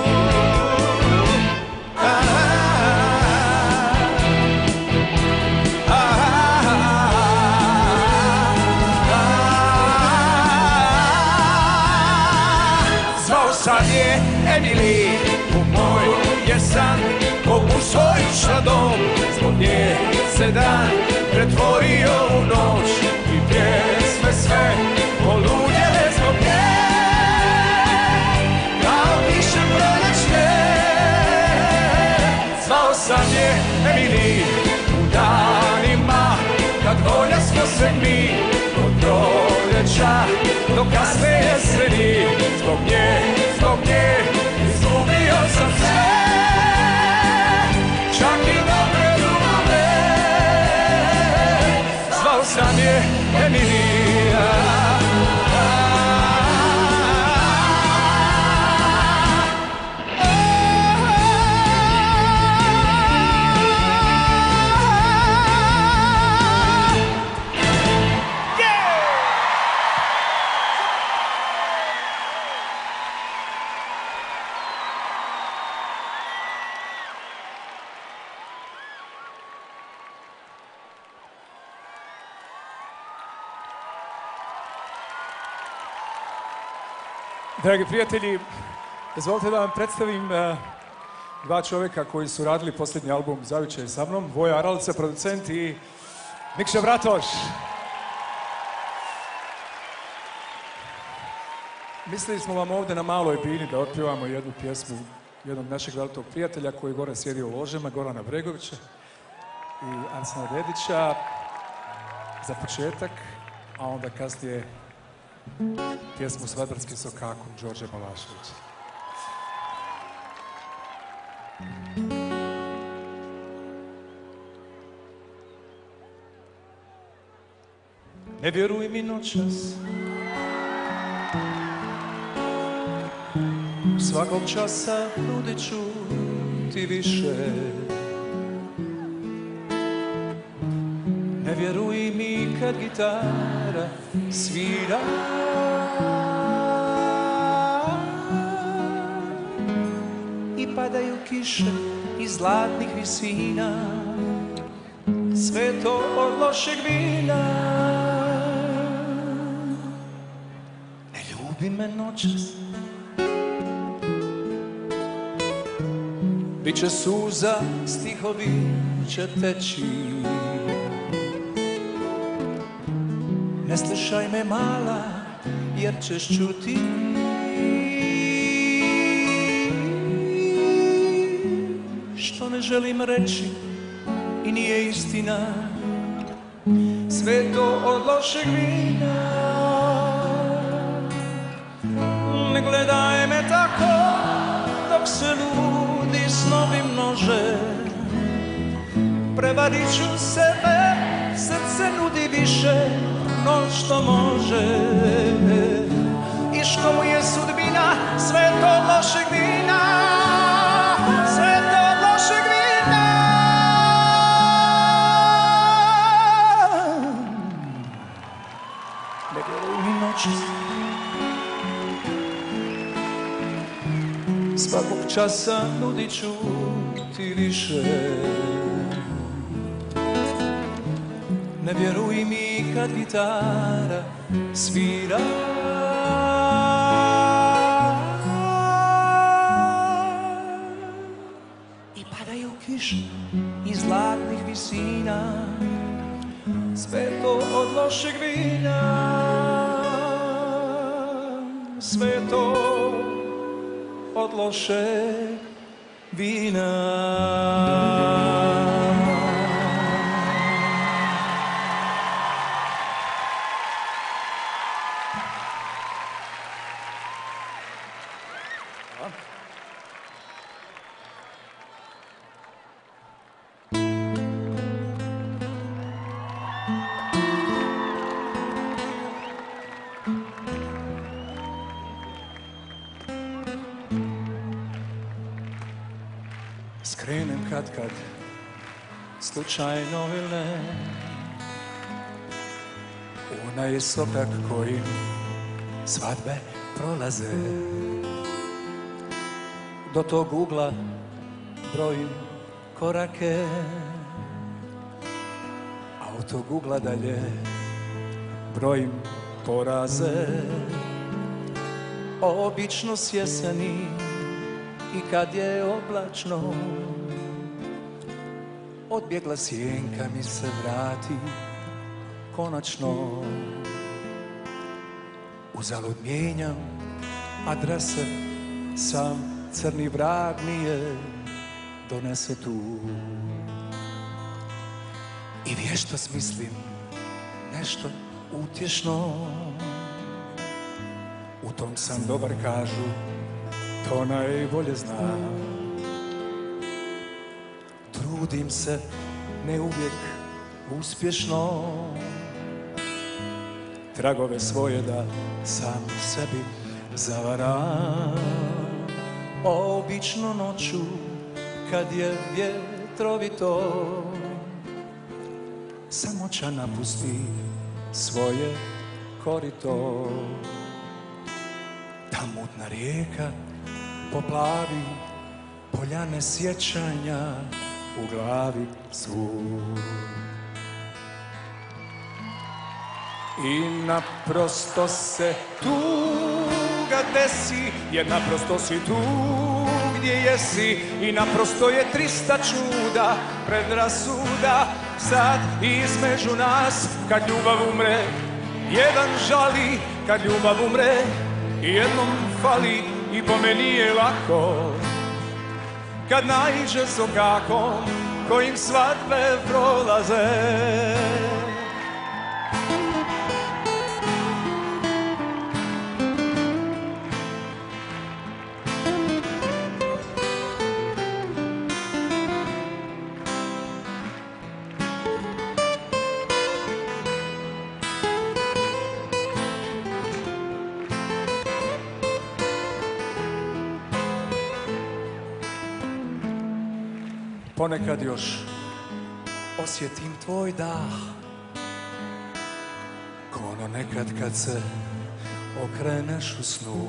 A: Zvao sam je Emily u moj jesan, ko u svoju šladom, zbog nje se dan pretvorio u noć i pjesme sve poludjele zbog nje, kao kiše prolećne. Zvao sam je Emily u danima kad volja smo se mi od proljeća do kasne jeseni, zbog nje izgubio sam sve, čak i dobre drugove. Zvao sam je Emilija. Dragi prijatelji, dozvolite da vam predstavim dva čovjeka koji su radili posljednji album Zavičaj sa mnom, Voja Aralica, producent i Nikša Bratoš. Mislili smo vam ovdje na Maloj Bini da otpjevamo jednu pjesmu jednog našeg velikog prijatelja koji gore sjedi u ložama, Gorana Bregovića i Arsena Dedića za početak, a onda kasnije pjesmu s Vadarskim sokakom Đorđe Balaševića. Ne vjeruj mi noćas, svakog časa nudit ću ti više. Ne vjeruj mi kad gitara svira, i padaju kiše iz zlatnih visina, sve to od lošeg vina. Ne ljubi me noćas, biće suza, stihovi će teći. Ne slušaj me mala, jer ćeš čuti što ne želim reći i nije istina. Sve to od lošeg vina. Ne gledaj me tako dok se ludi snovi množe. Prevarit ću sebe, srce nudi više no što može. I što mu je sudbina, sve to lošeg vina. Sve to lošeg vina. Ne vjeruj mi noćas, svakog časa nudit ću ti više. Ne vjeruj mi kad gitara svira, i padaju kiše iz zlatnih visina, sve to od lošeg vina. Sve to od lošeg vina. Skrenem kad slučajno ili ne onaj sokak kojim svadbe prolaze. Do tog ugla brojim korake, a od tog ugla dalje brojim poraze. Obično s jeseni i kad je oblačno, odbjegla sjenka mi se vrati konačno. Uzalud mijenjam adrese, sam crni vrag mi je donese tu. I vješto smislim nešto utješno, u tom sam dobar kažu, to najbolje znam. Trudim se, ne uvijek uspješno, tragove svoje da sam sebi zavaram. Obično noću, kad je vjetrovito, samoća napusti svoje korito. Ta mutna rijeka poplavi poljane sjećanja u glavi su. I naprosto se tuga desi, jer naprosto si tu
C: gdje jesi i naprosto je 300 čuda, predrasuda sad između nas. Kad ljubav umre, jedan žali, kad ljubav umre, jednom fali i po meni je lako. Kad naiđe s okakom kojim svadbe prolaze. Ponekad još osjetim tvoj dah, ko ono nekad kad se okreneš u snu.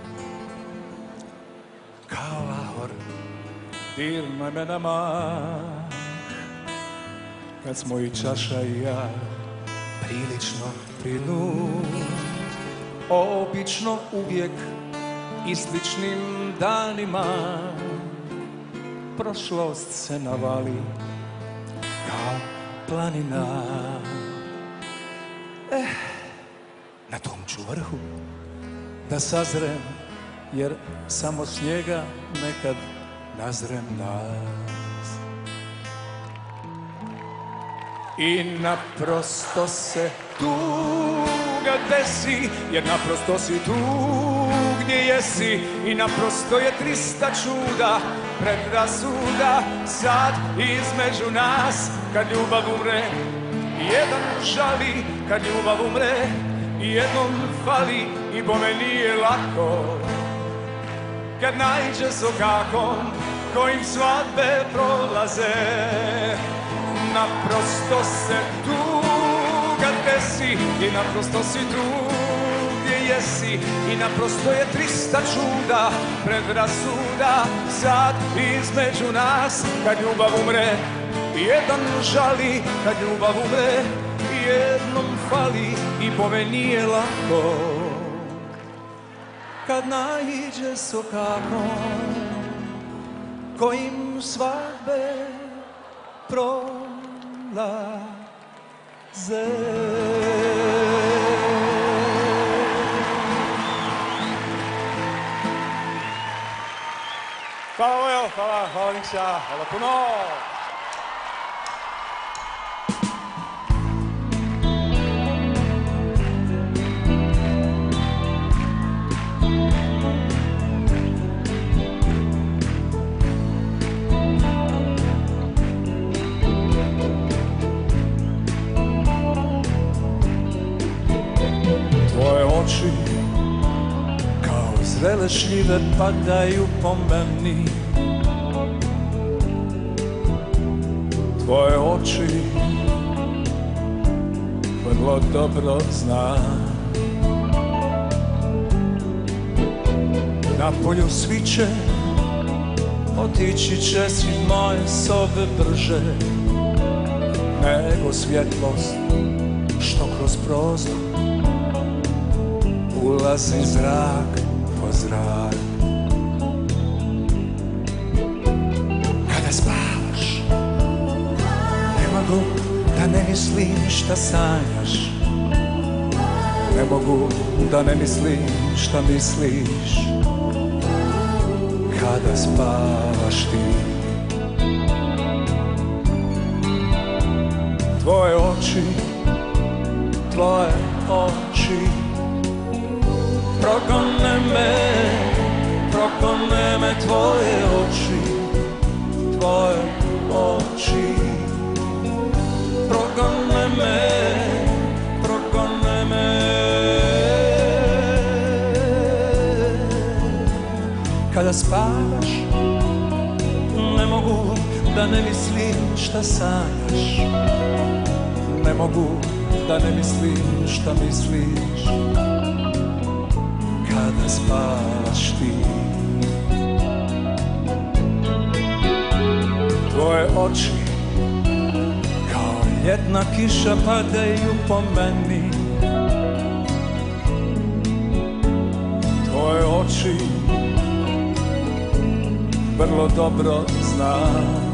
C: Kao lahor dirne me na mah, kad smo i čaša i ja prilično pri dnu. Obično uvijek i sličnim danima prošlost se navali kao planina. Na tom ću vrhu da sazrem, jer samo s njega nekad nazrem nas. I naprosto se tuga desi, jer naprosto si tu gdje jesi i naprosto je 300 čuda, predrasuda sad između nas. Kad ljubav umre, jedan žali, kad ljubav umre, jednom fali i po meni je lako. Kad naiđe s okakom kojim svadbe prolaze, naprosto se tuga desi i naprosto si tu gdje jesi i naprosto je 300 čuda, predrasuda sad između nas. Kad ljubav umre, jedan žali, kad ljubav umre, jednom fali i po meni je lako. Kad naiđe s okakom kojim svadbe prolaze.
A: Hvala Vojo, hvala Nikša, hvala puno.
C: Tvoje oči kao zrele šljive padaju po meni. Tvoje oči vrlo dobro znam. Na polju sviće otići će si moje sobe brže nego svjetlost što kroz prozor ulazi zrak po zrak. Kada spavaš, ne mogu da ne mislim šta sanjaš. Ne mogu da ne mislim šta misliš. Kada spavaš ti, tvoje oči progone me tvoje oči progone me. Kada spavaš, ne mogu da ne mislim šta sanjaš. Ne mogu da ne mislim šta misliš. Kada spavaš ti, tvoje oči kao ljetna kiša padaju po meni. Tvoje oči vrlo dobro znam.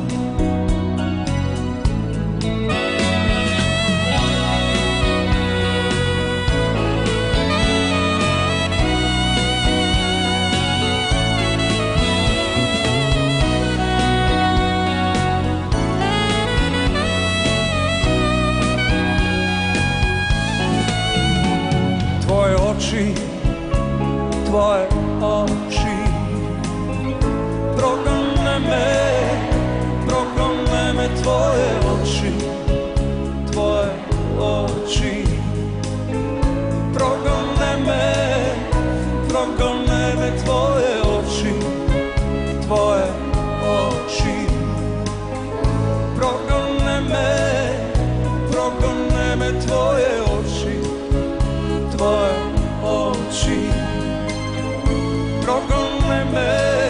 C: Tvoje oči progone me tvoje oči progone me tvoje oči progone me tvoje oči progone me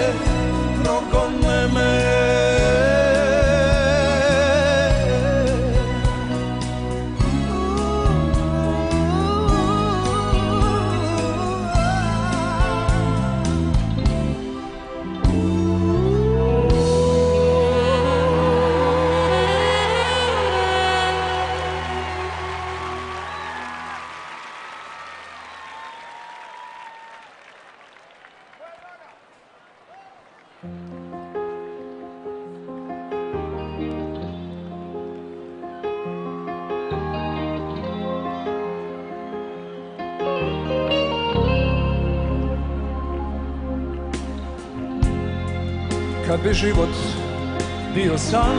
C: Kad bi život bio san,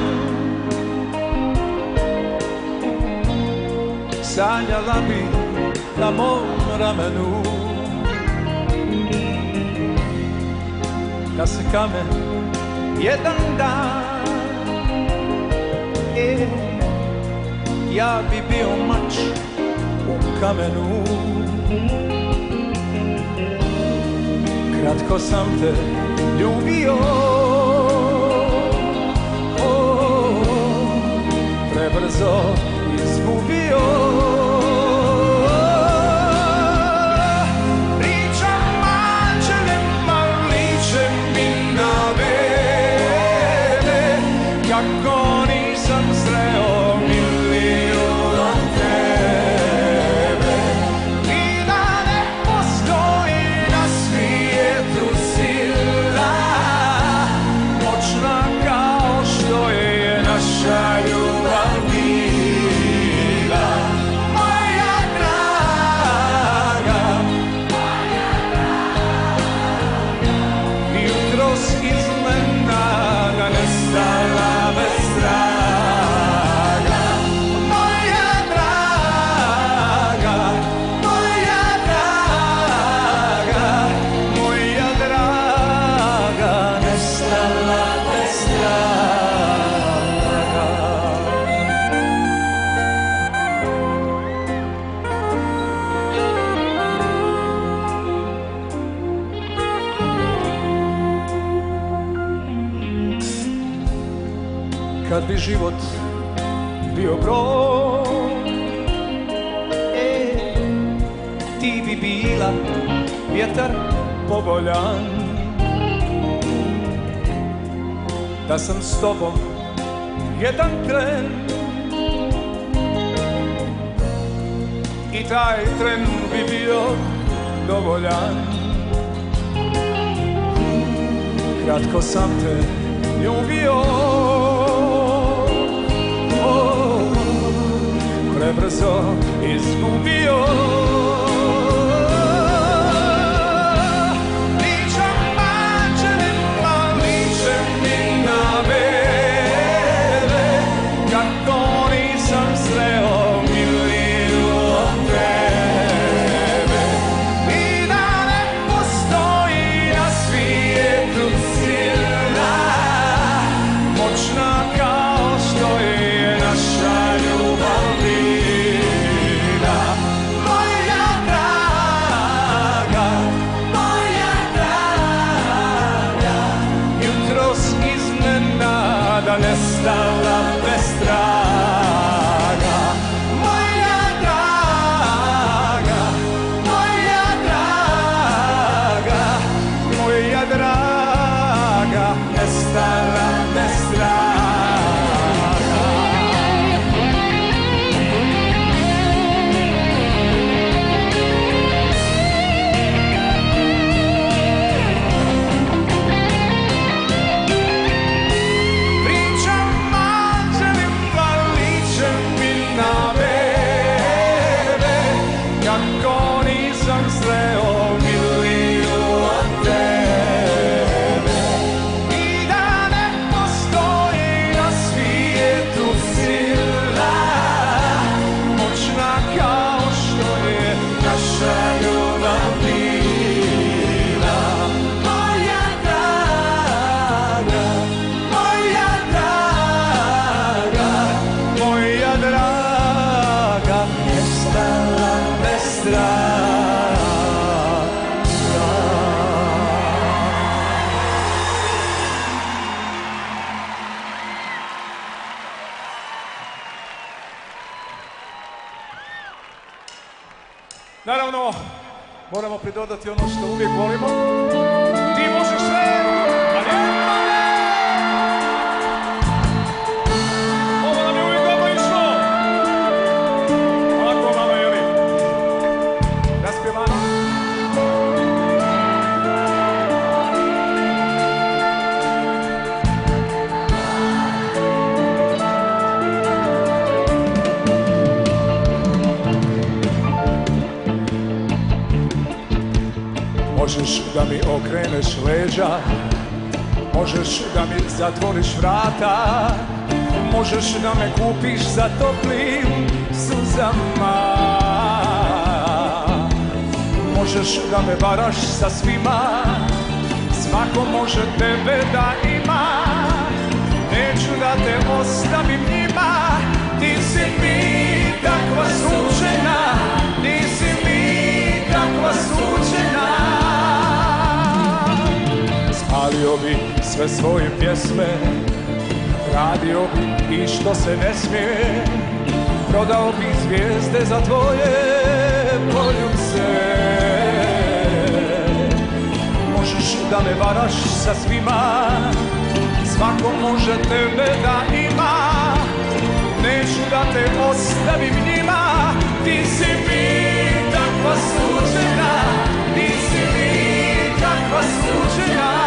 C: sanjala bi na mom ramenu da se kamen jedan dan, ja bi bio mač u kamenu. Kratko sam te ljubio, prebrzo izgubio. Pričam mačevima, liče mi na vele, kako nisam sreo milion od tebe. I da ne postoji na svijetu sila moćna kao što je naša ljubav bila. Moja draga, jutros iznenada nestala bez traga. Moja draga, nestala bez traga. Kad bi život bio brod, ti bi bila vjetar povoljan. Da sam s tobom jedan tren i taj tren bi bio dovoljan. Kratko sam te ljubio, prebrzo izgubio. Pričam mačevima, liče mi na vele, kako nisam sreo milion od tebe. I da ne postoji na svijetu sila moćna kao što je naša ljubav bila. Moja
A: Naravno, moramo pridodati ono što uvijek volimo. Ti možeš sve, a ne. Ovo nam je uvijek dobro išlo. Ovako malo je li raspjevano. Možeš da mi okreneš leđa, možeš da mi zatvoriš vrata, možeš da me kupiš za toplim suzama. Možeš da me varaš sa svima, svako može tebe da ima. Neću da te ostavim njima, ti si mi takva suđena, ti si mi takva suđena. Spalio bi sve svoje pjesme, radio bi i što se ne smije, prodao bi zvijezde za tvoje poljubce. Možeš da me varaš sa svima, svako može tebe da ima. Neću da te ostavim njima, ti si mi takva suđena, ti si mi takva suđena.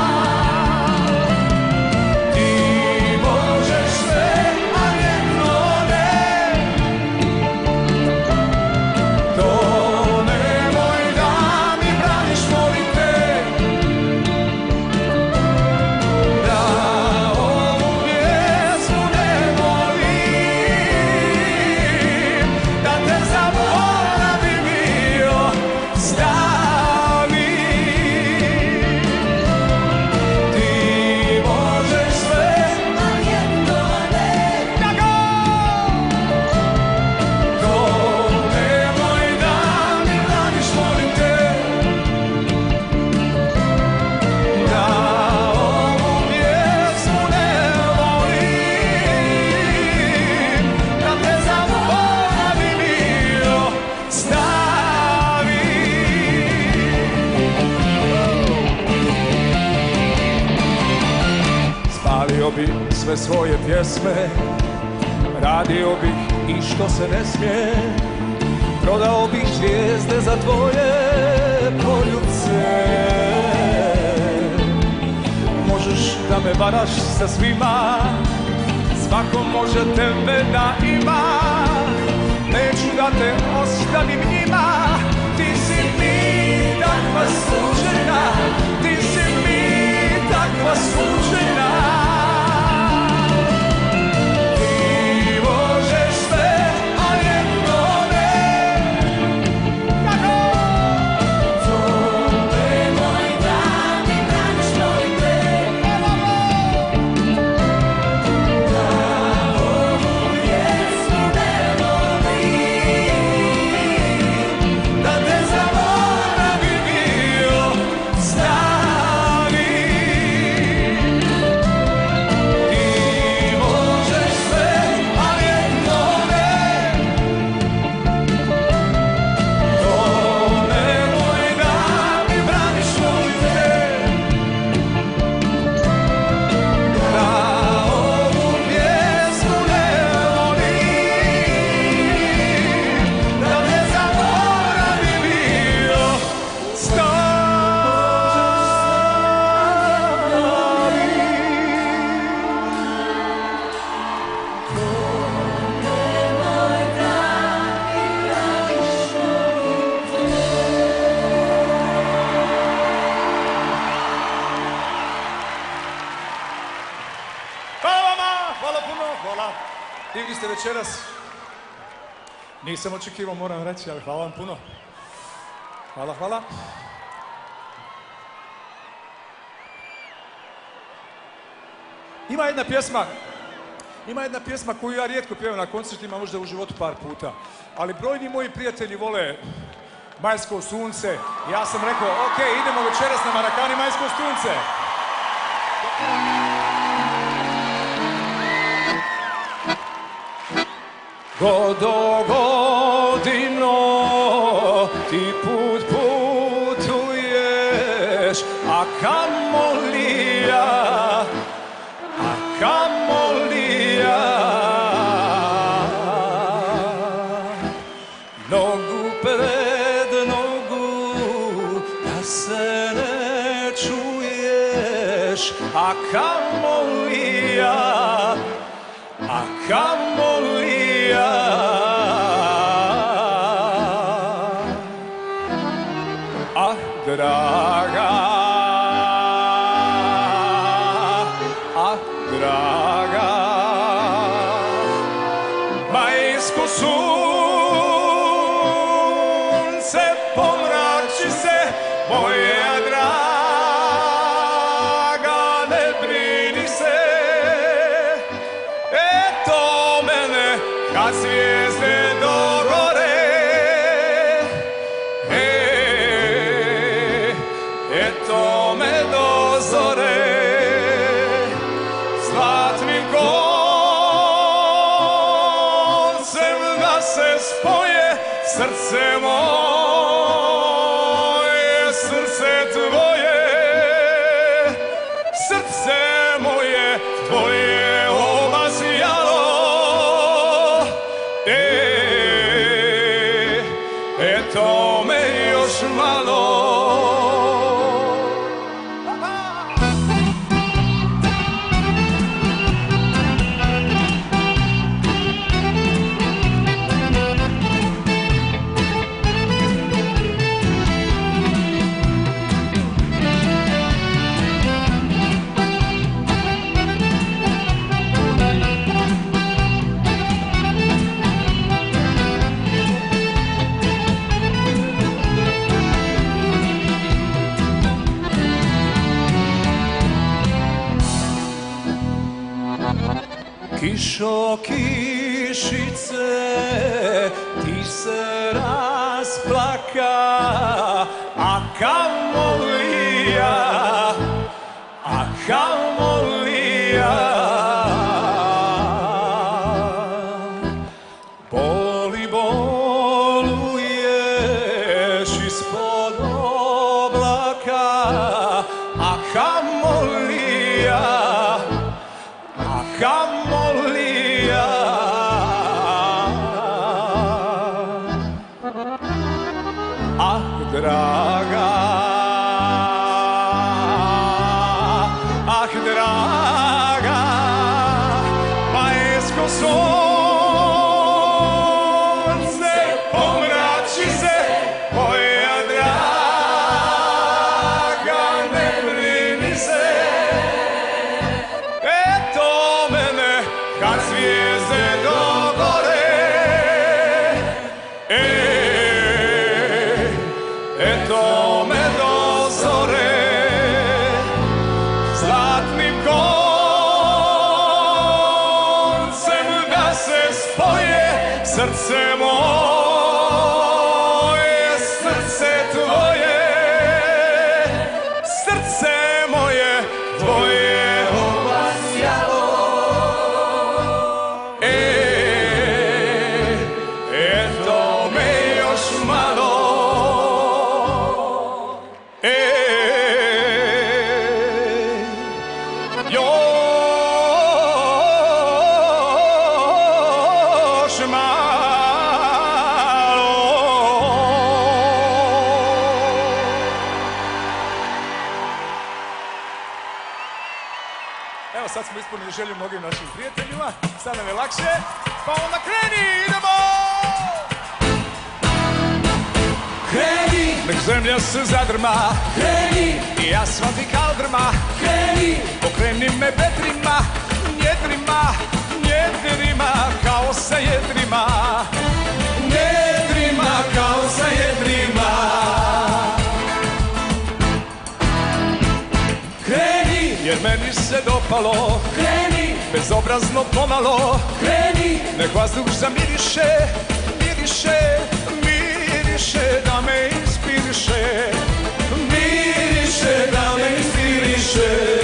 A: Bi sve svoje pjesme, radio bih i što se ne smije, prodao bih zvijezde za tvoje poljubce. Možeš da me varaš sa svima, svako može tebe da ima. Neću da te ostavim njima, ti si mi takva suđena, ti si mi takva suđena. Divni ste večeras. Nisam očekivao, moram reći, ali hvala vam puno. Hvala, hvala. Ima jedna pjesma koju ja rijetko pjevam na koncertima, možda u životu par puta. Ali brojni moji prijatelji vole Majsko sunce. Ja sam rekao, ok, idemo večeras na Marakani Majsko sunce. Godo godino
C: kamoli ja, a kamoli ja. Nogu pred nogu, da se ne čuješ, a kamoli ja, a kamoli ja. Ah, draga, ah, draga, majsko sunce pomrači se, moja draga, ne brini se. Eto mene kad zvijezde dogore, eto me do zore, zlatnim koncem da se spoje srce moje, srce tvoje, srce moje, tvoje obasjalo. Eto me još malo. Kišo, kišice, ti se rasplaka, a kamoli ja, a kamoli ja. Boli, boluješ ispod oblaka, a kamoli ja, a kamoli ja. Ah, draga, ah, draga, majsko sunce pomrači se, moja draga, ne brini se. Eto mene kad zvijezde dogore, eto me do zore, zlatnim koncem da se spoje srce moje, srce tvoje, srce moje, tvoje obasjalo. Eto me još malo. Još malo. Evo sad smo ispunili želju mnogim našim prijateljima, sad nam je lakše, pa onda kreni, idemo!
D: Kreni,
C: Nek zemlja se zadrma,
D: kreni,
C: i asfalt i kaldrma,
D: kreni,
C: okreni me vedrima, njedrima, njedrima, kao sa jedrima, njedrima, kao sa jedrima.
D: kreni,
C: Jer meni se dopalo,
D: kreni,
C: bezobrazno pomalo,
D: kreni,
C: nek vazduh zamiriše, miriše, miriše, da me inspiriše, miriše, da me inspiriše.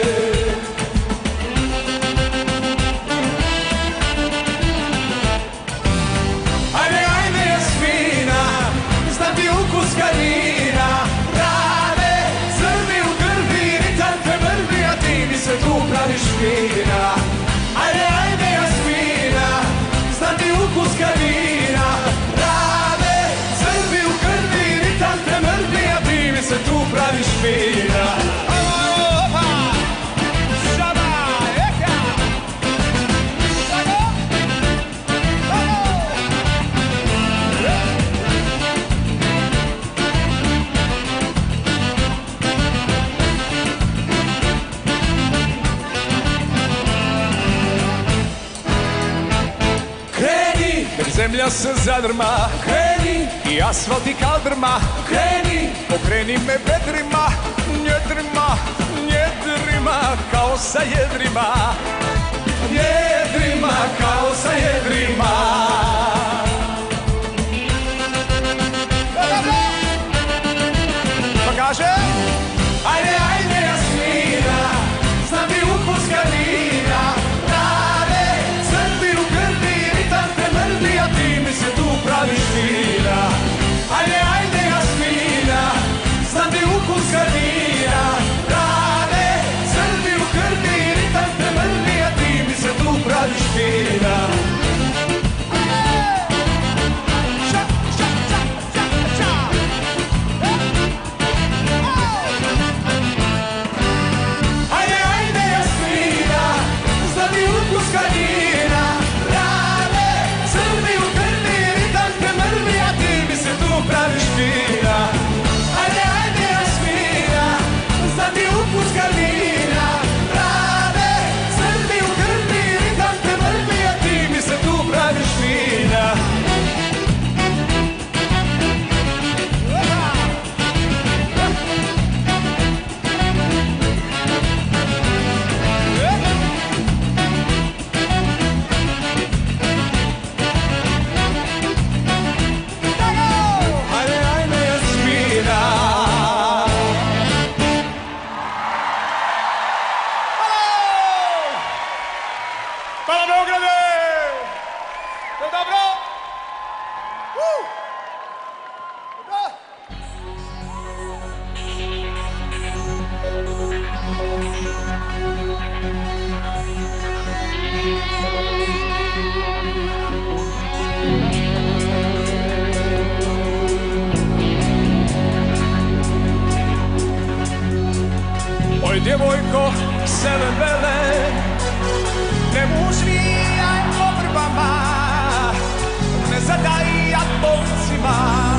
C: Ajde, ajde, Jasmina, znam ti ukus kanina, rade crni u grlu.
A: zemlja se zadrma,
D: Kreni,
A: i asfalt i kaldrma.
D: kreni,
A: Pokreni me vedrima, njedrima, njedrima, kao sa jedrima. Jedrima, kao sa jedrima. Pa kaže,
D: ajde, ajde Jasmina, znam ti ukus kanina. Rade, crti u grdi, ritam te mrdi, a ti mi se tu praviš fina. Ajde, ajde Jasmina, znam ti ukus kanina. Rade, crti u grdi, ritam te mrdi, a ti mi se tu praviš fina. Ajde, ajde Jasmina, znam ti ukus kanina. Rade, crni u grdi, ritam te mrdi, a ti mi se tu praviš fina. Ajde, ajde Jasmina, znam ti ukus kanina. Rade, crni u grdi, ritam te mrdi, a ti mi se tu praviš fina. Ajde, ajde Jasmina.
A: hvala Beograde! To je dobro? Dobro? Oj, djevojko, sele vele, ne uzvijaj obrbama, ne zadajat bolcima,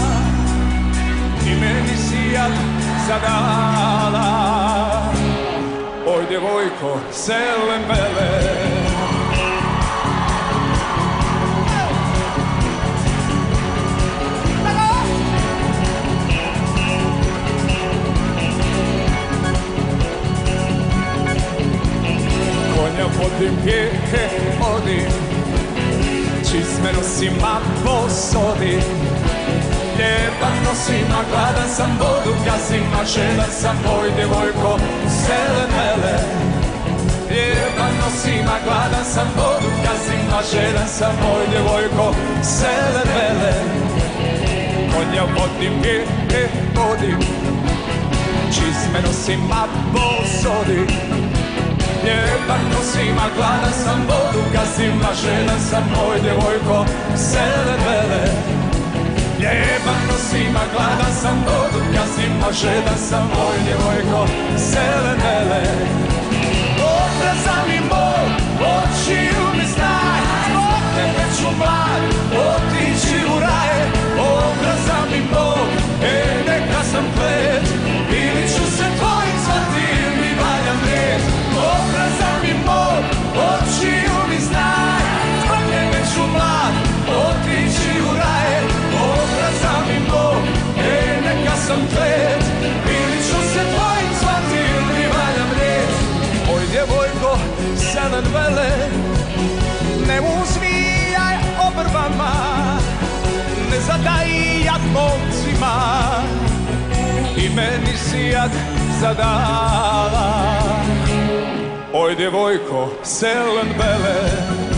A: i meni si jad zadala. Oj, djevojko, sele vele, konja vodim, pjehe odim, čizme nosima posodim. Ljeban nosima, gladan sam, vodu gazima, žedan sam, oj djevojko, sele mele. Ljeban nosima, gladan sam, vodu gazima, žedan sam, oj djevojko, sele mele. Konja vodim, pjehe odim, čizme nosima posodim. Ljeban nosima, gladan sam, vodu gazima, žedan sam, oj djevojko, sele vele. Ljeban nosima, gladan sam, vodu gazima, žedan sam, oj djevojko, sele vele. Obraza mi moj, očiju mi znaj, zbog tebe ću mlad otići u raje. Obraza mi moj, neka sam klet, ili ću se tvojim zvati, ili mi valjam red. Obraza mi moj, očiju mi znaj, zbog tebe ću mlad otići u raje. Obraza mi moj, neka sam klet, ili ću se tvojim zvati, ili mi valjam red. Oj djevojko, selen vele, ne uzvijaj obrbama, ne zadajat bolcima, i meni si jad zadala. Oj djevojko, selen vele,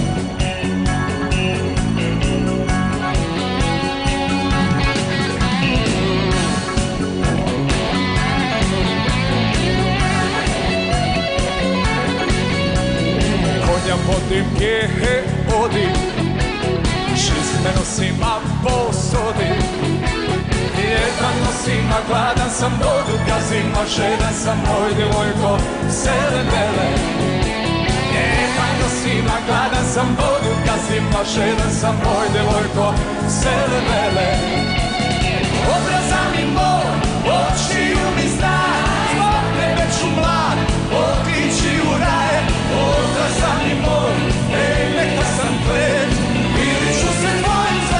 A: konja vodim, pjehe odim, čizme nosima posodim. Ljeban nosima, gladan sam, vodu gazima, žedan sam, oj djevojko, sele vele. Ljeban nosima, gladan sam, vodu gazima, žedan sam, oj djevojko, sele vele. Obraza mi moj, očiju mi znaj, zbog tebe ću mlad otići u raje. Obraza mi moj, neka sam klet, ili ću se tvojim zvati.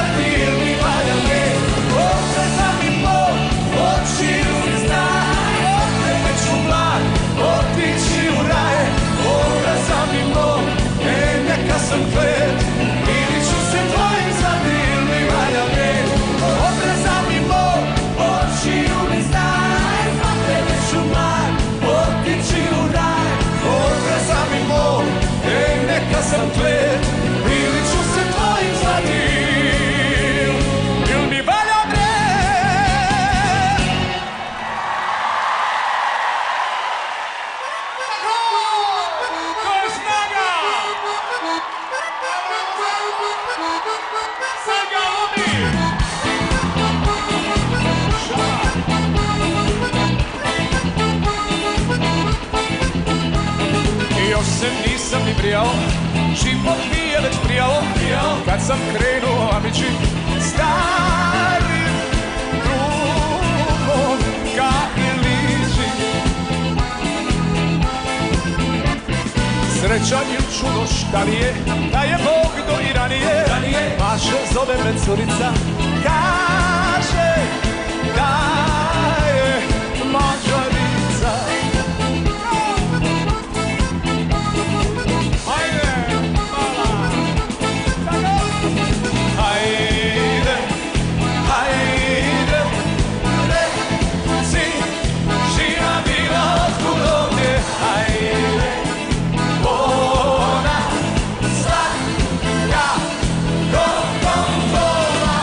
A: se nisam ni brijao, život mi je već prijao, kad sam krenuo amići starim drugom ka Ilići. Sreća ili čudo šta li je, da je Bog do i ranije, Maša zove me curica, kaže da je Mađarica. Hajde, mala, hajde, hajde, reci, živa bila otkud ovdje, hajde, ona, slatka, ko bombola.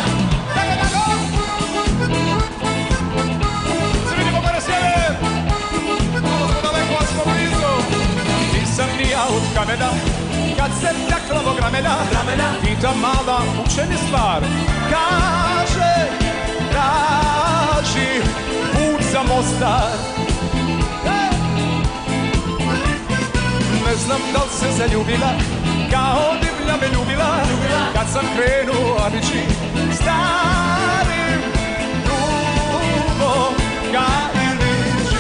A: Se vidimo gore sjever, malo smo daleko, ali smo blizu. Nisam ni ja od kamena, kad se takla mog ramena, pita mala učeni stvar, kaže, traži put za Mostar. Ne znam da li se zaljubila, kao divlja me ljubila, kad sam krenuo amići starim drugom ka Ilići.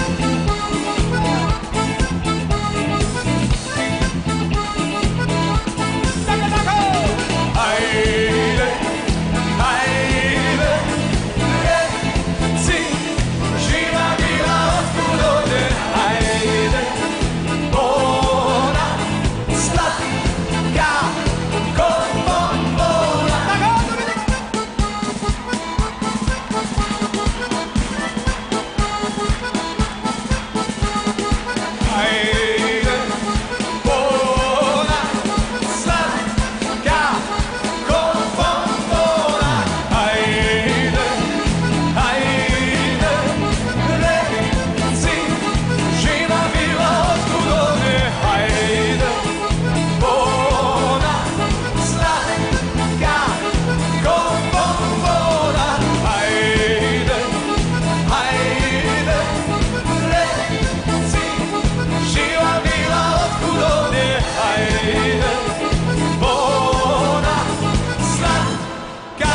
A: Hajde, hajde, reci, živa bila otkud ovdje, hajde, ona, slatka, ko bombola. Hajde, ona, slatka, ko bombola. Hajde, hajde, reci, živa bila otkud ovdje, hajde, ona, slatka, ko bombola. Hajde, hajde, reci, živa bila otkud ovdje, hajde, ona, slatka.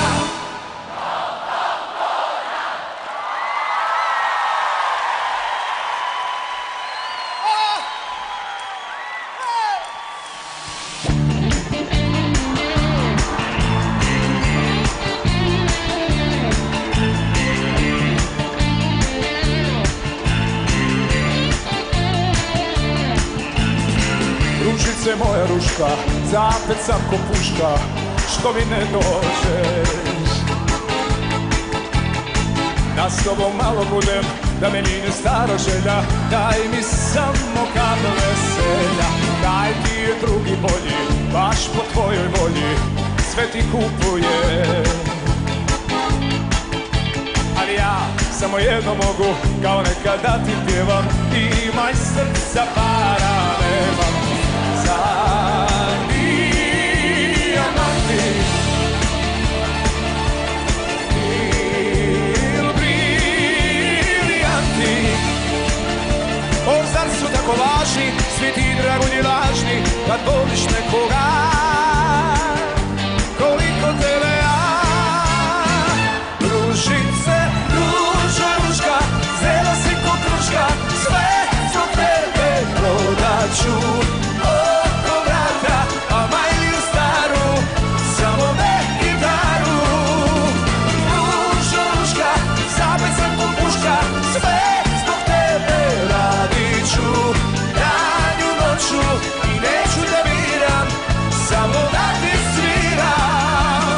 A: Ružice moja ruška, zapet sam ko puška, što mi ne dođeš. Da s tobom malo budem, da me mine stara želja, daj mi samo kad veselja. Daj ti je drugi bolji, baš po tvojoj volji, sve ti kupujem. Ali ja samo jedno mogu, kao nekada ti pjevam, imaj srca para nemam. Za dijamanti il briljanti, o zar su tako važni svi ti dragulji lažni, kad voliš nekoga koliko tebe ja. Ružice, ruža ruška, zela si ko kruška, sve zbog tebe prodat ću. Oko vrata, a majliju staru, samo ne gitaru. Ruža ruška, zapet sam ko puška, sve zbog tebe radit ću. Danju noću i neću da biram, samo da ti sviram.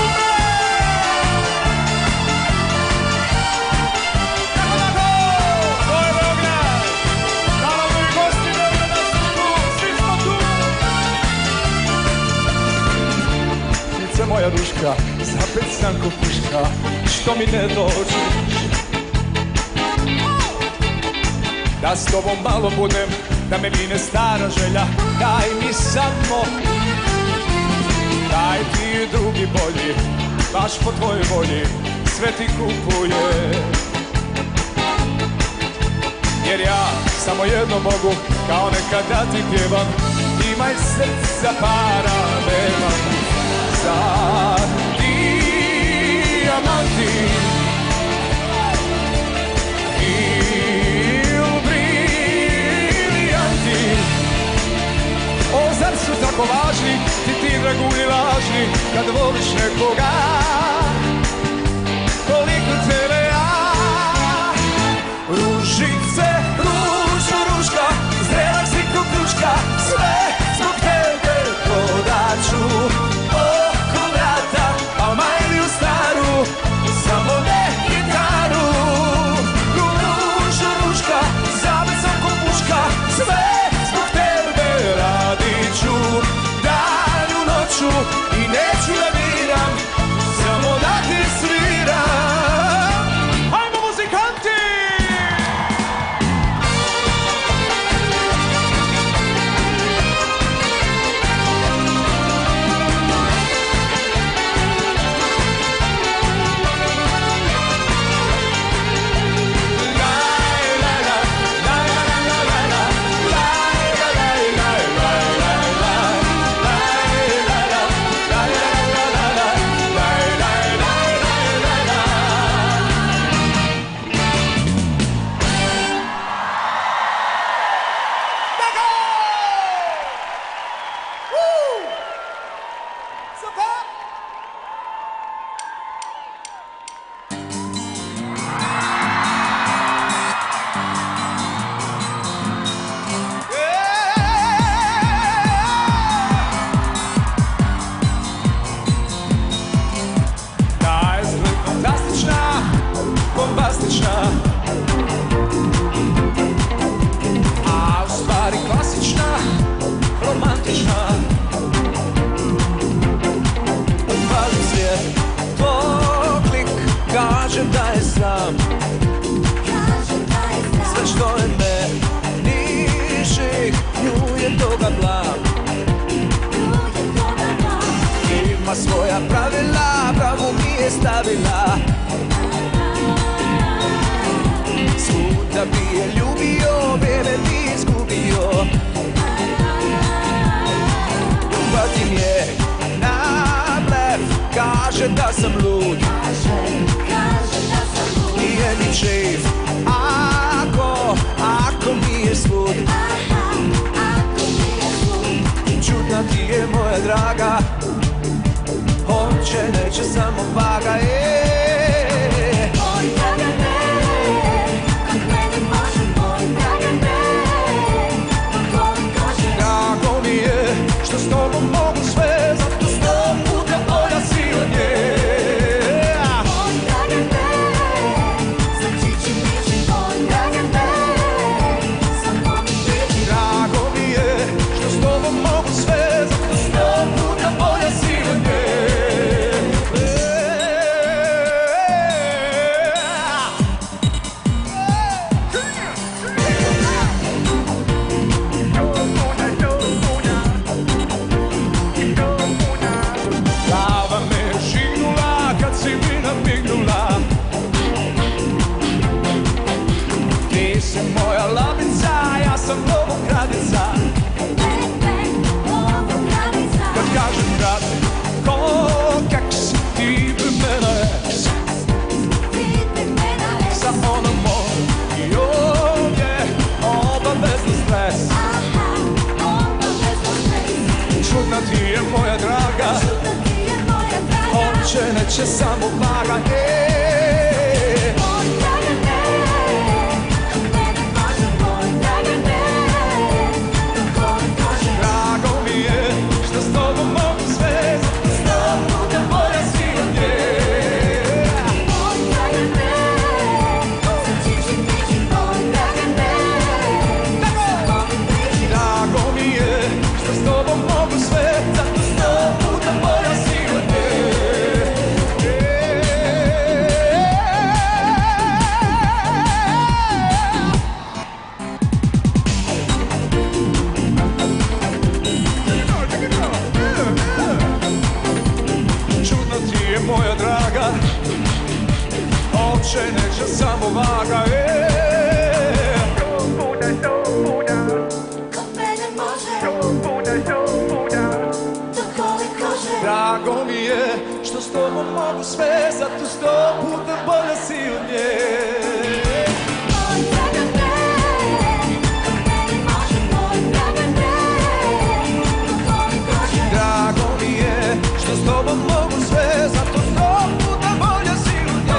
A: Kako da to? To je Beograd. Naravno i gosti Beograda su tu, svi smo tu. Srce moja duška, zapet sam ko puška, što mi ne dođeš. Da s tobom malo budem, da me mine stara želja, daj mi samo. Daj ti drugi bolji, baš po tvojoj volji, sve ti kupuje. Jer ja samo jedno mogu, kao nekada ti pjevam, imaj srca para nemam za dijamanti ili briljanti. O, zar su tako važni ti dragulji lažni kad voliš nekoga koliko tebe ja. Ružice, ružo ruška, zrela si ko kruška, sve zbog tebe prodaću oko vrata, a majliju staru, samo ne gitaru. Ružo ruška, zavesam ko puška, sve zbog tebe radit ću danju noću i neću da biram, samo da ti sviram. Hajmo muzikanti! A u stvari klasična, romantična. Upali svijet, tvoj klik, kažem da je sam. Sve što je meni žih, nju je toga blam. Ima svoja pravila, pravu mi je stavila. Da bi je ljubio, vrijeme bi izgubio. Uvatim je na blef, kaže da sam lud. Nije mi živ, ako mi je svud. Čudna ti je moja draga, hoće, neće, samo vaga je. Što s tobom mogu sve, zato 100 puta bolja si od nje.
B: Moj Dragane, sad čići priči, moj Dragane, samo mi priči.
A: Drago mi je što s tobom mogu sve, zato 100 puta bolja si od nje. Glava me je žignula kad si mi namignula. Ti si moja labica, ja sam lovokradica. Kad kažem brat, ko kak si ti bi mene eks. Sa onom moj i ovdje obavezni stres. Čudna ti je moja draga, hoće, neće, samo vaga je. Drago mi je što s tobom mogu sve, zato 100 puta bolja si od nje. Drago mi je što s tobom mogu sve, zato 100 puta bolja si od nje.
C: sve, zato 100 puta bolja si od nje.
B: Moj Dragane, meni može moj Dragane, koliko će.
C: Drago mi je što s tobom mogu sve, zato 100 puta bolja si od nje.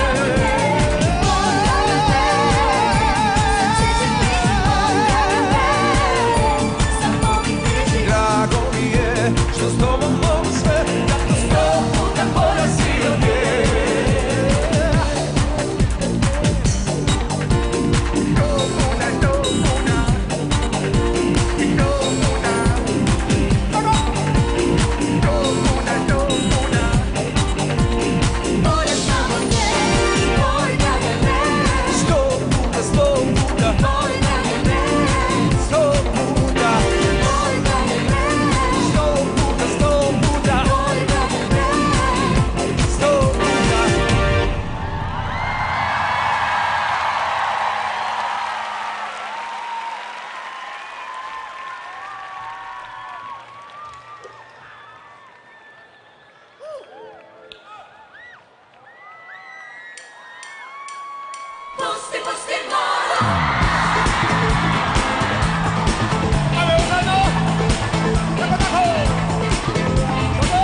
C: Drago mi je što s tobom mogu sve, zato 100 puta bolja si od nje.
B: Pusti, pusti moru.
A: Ale uznano! Tako, tako! Dobro?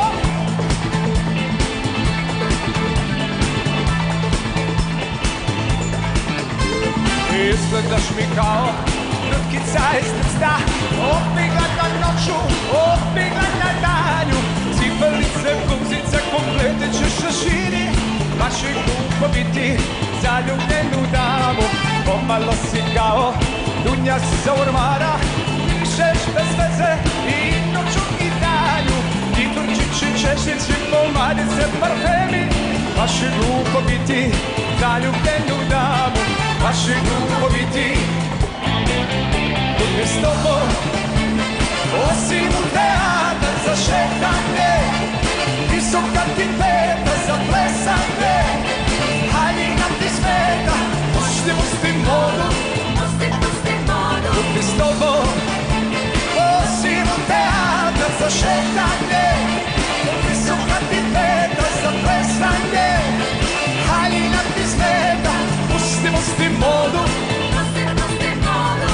A: Izgledaš mi kao vrtkica iz prsta, opiglat na noću, opiglat na danju. Cipelice, bluzice, komplete ćeš šeširi, baš je glupo biti zaljubljenu damu. Pomalo si kao dunja sa ormara, pišeš bez veze i noću i danju. I turčići, češljići, pomadice, parfemi, baš je glupo biti zaljubljenu damu. Baš je glupo biti tu s tobom, osim u teatar za šetanje, visoka ti peta za plesanje, haljina ti smeta, pusti, pusti modu,
B: Pusti, pusti moru.
A: tu s tobom, osim u teatar za šetanje, visoka ti peta za plesanje, haljina ti smeta, pusti, pusti modu.
B: Pusti, pusti moru.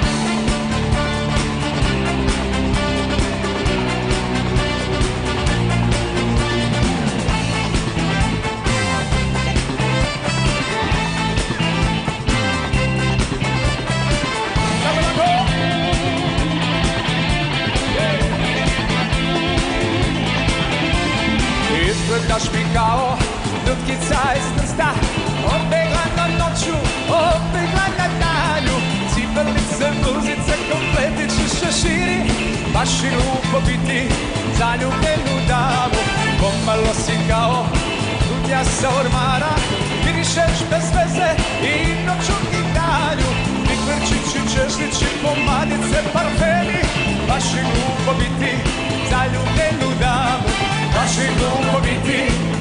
C: Izgledaš mi kao vrtkica iz prsta, opegla na noću, opegla na danju. Cipelice, bluzice, kompletići, šeširi, baš je glupo biti zaljubljenu damu. Pomalo si kao dunja sa ormara, mirišeš bez veze i noću i danju. Nikvrčići, češljići, pomadice, parfemi, baš je glupo biti zaljubljenu damu. Baš je glupo biti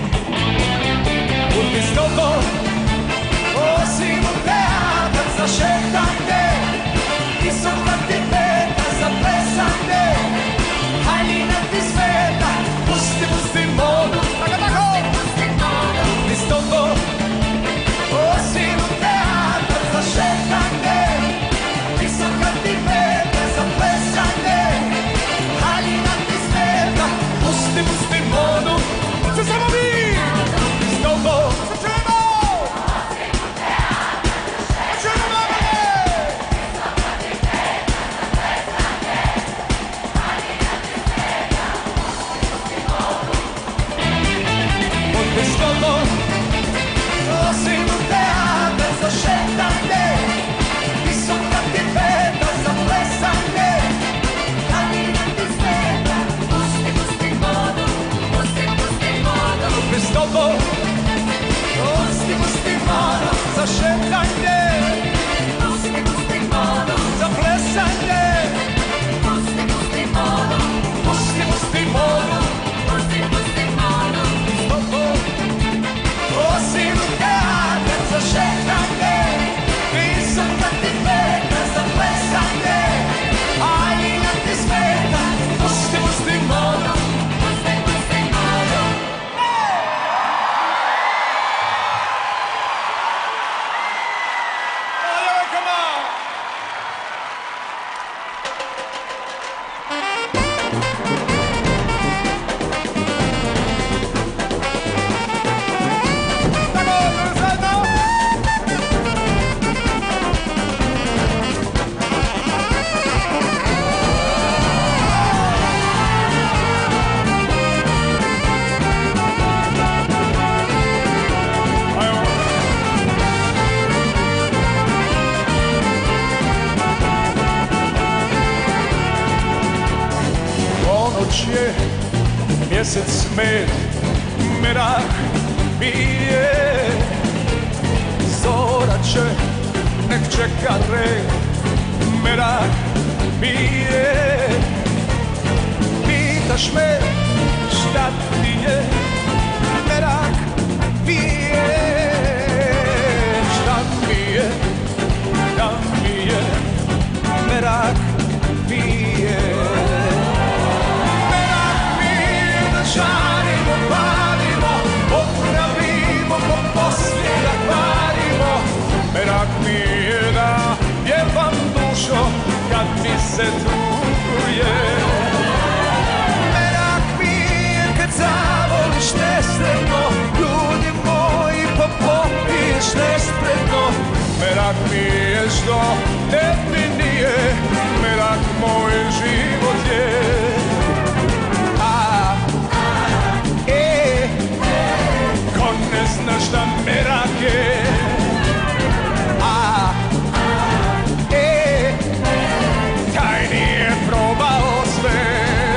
C: put s tobom, osim u teatar za šetanje, visoka ti peta za plesanje, haljina ti smeta, pusti, pusti modu, tako, tako,
B: Pusti moru.
C: put s tobom, osim u teatar za šetanje, visoka mjesec med, merak pije. Zora će, nek čeka red, merak pije. Pitaš me šta ti je, merak pije. Šta mi je, da mi je, merak pije. Merak pije da žarimo, palimo, popravimo, po poslije da kvarimo. Merak pije da pjevam dušo kad mi se tuguje. Merak pije kad zavoliš nesretno, ljudi moji pa popiješ nespretno. Merak pije što tebi nije, merak moj život je. Ko ne zna šta merak je. Taj nije probao sve.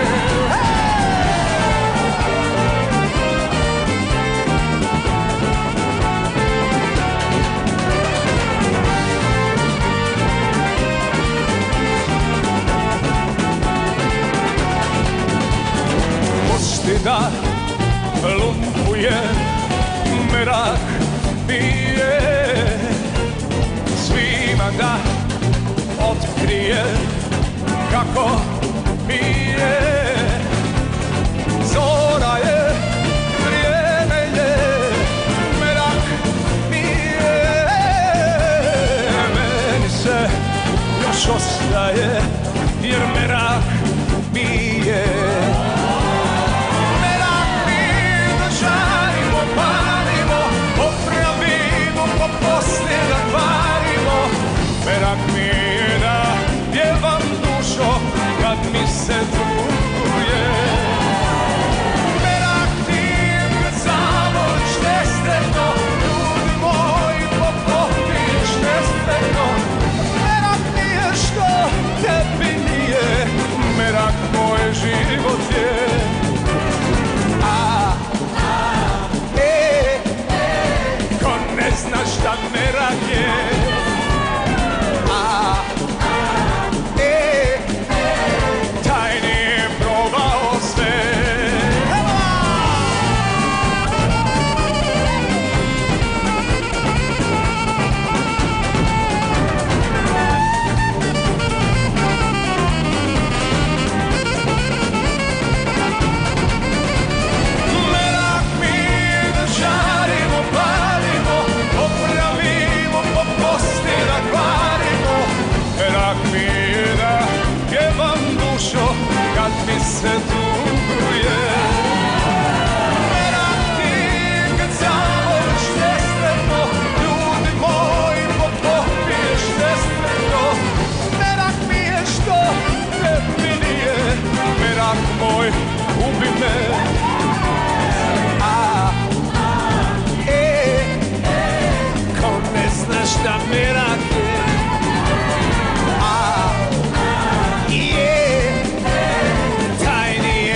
C: Pusti da lumpuje, merak pije. Svima da otkrije kako pije. Zora je, vrijeme je, merak pije. Meni se još ostaje jer merak pije. Merak pije da žarimo, palimo, popravimo, po poslije da kvarimo. Merak pije da pjevam dušo kad mi se tuguje. Merak pije kad zavoliš nesretno, ljudi moji pa popiješ nespretno. Merak pije što tebi nije, merak moj život je. Ko ne zna šta merak je. Taj nije probao sve. Merak pije da žarimo, palimo, popravimo, po poslije da kvarimo. Merak pije da pjevam dušo kad mi se tuguje. Merak pije kad zavoliš nesretno, ljudi moji pa popiješ nespretno. Merak pije što tebi nije, merak moj ubi me. Ko ne zna šta merak je. Taj nije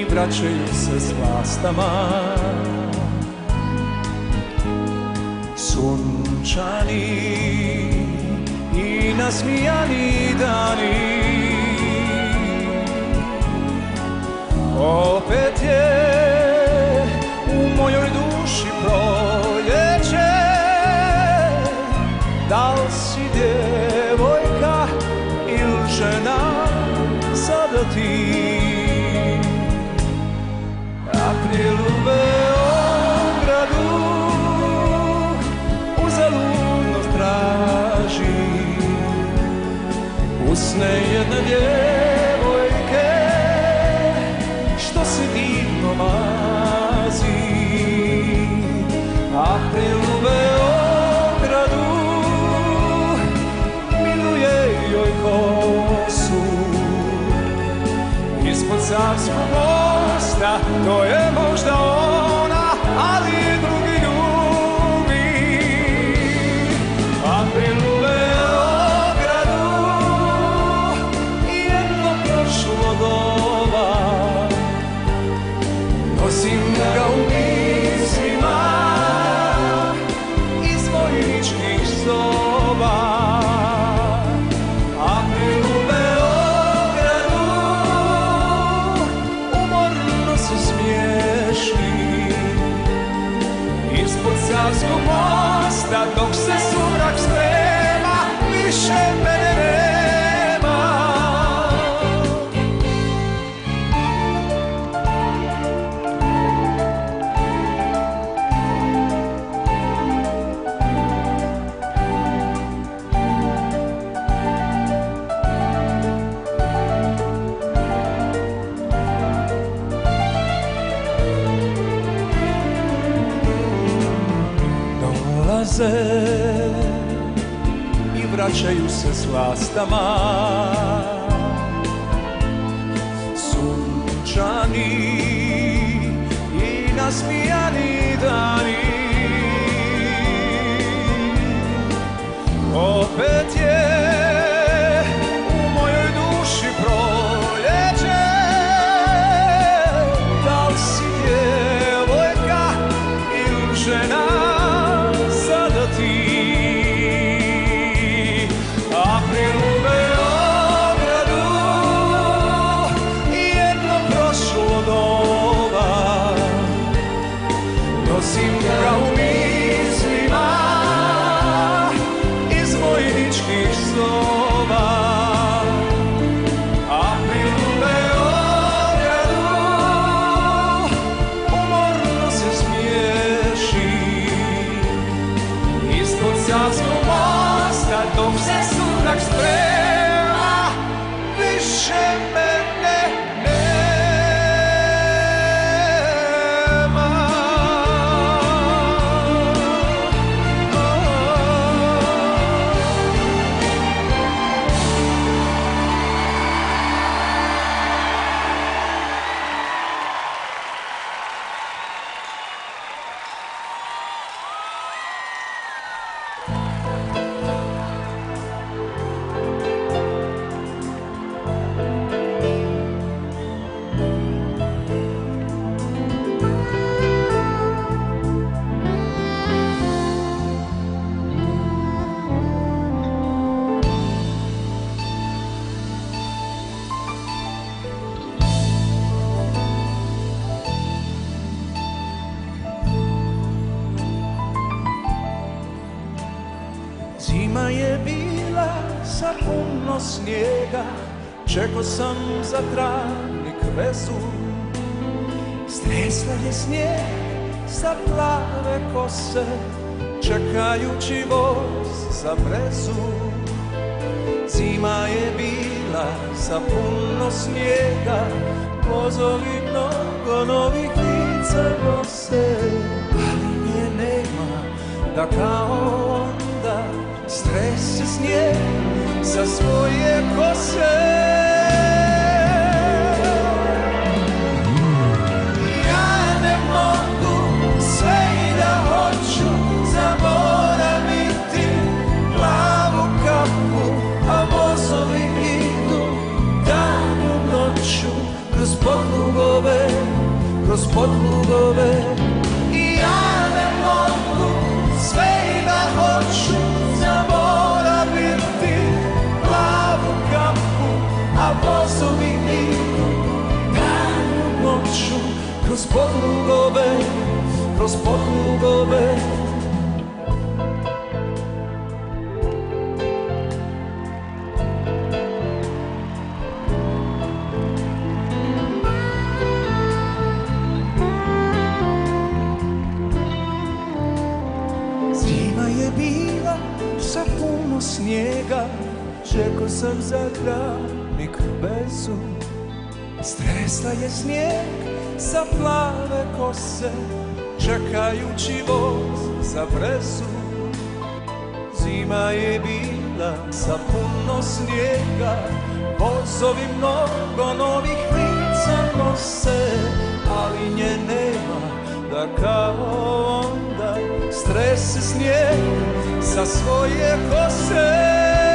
C: vraćaju se s vlastama. Sunčani i nasmijani dani, opet je u mojoj duši proljeće. Da li si djevojka ili žena, sada ti? April u Beogradu uzaludno traži usne jedne djevojke što se divno mazi. April u Beogradu miluje joj kosu ispod Savskog mosta, to je možda ona, ali i drugi ljubi. April u Beogradu, jedno prošlo doba, nosim ga u mislima iz vojničkih soba. April u Beogradu umorno se smiješi ispod Savskog mosta, dok se sumrak sprema, više mene nema. Dolaze i vraćaju se s lastama, sunčani i nasmijani dani, opet je u mojoj duši proljeće. Da li si djevojka ili žena, sada ti? April u Beogradu, jedno prošlo doba, nosim ga u mislima iz vojničkih soba. April u Beogradu umorno se smiješi ispod Savskog mosta, dok se sumrak sprema, više mene nema. Zima je bila sa puno snijega, čekao sam za travnik vezu. Stresla je snijeg sa plave kose, čekajući voz za brezu. Zima je bila sa puno snijega, vozovi mnogo novih lica nose, ali nje nema da kao onda strese snijeg sa svoje kose. Ja ne mogu sve i da hoću zaboraviti plavu kapu, a vozovi idu danju noću kroz pokrugove puno snijega, čekao sam za kranik bezu. Stresla je snijeg sa plave kose, čekajući voz za brezu. Zima je bila sa puno snijega, vozovi mnogo novih lica nose, ali nje nema da kao onda strese snijeg sa svoje kose.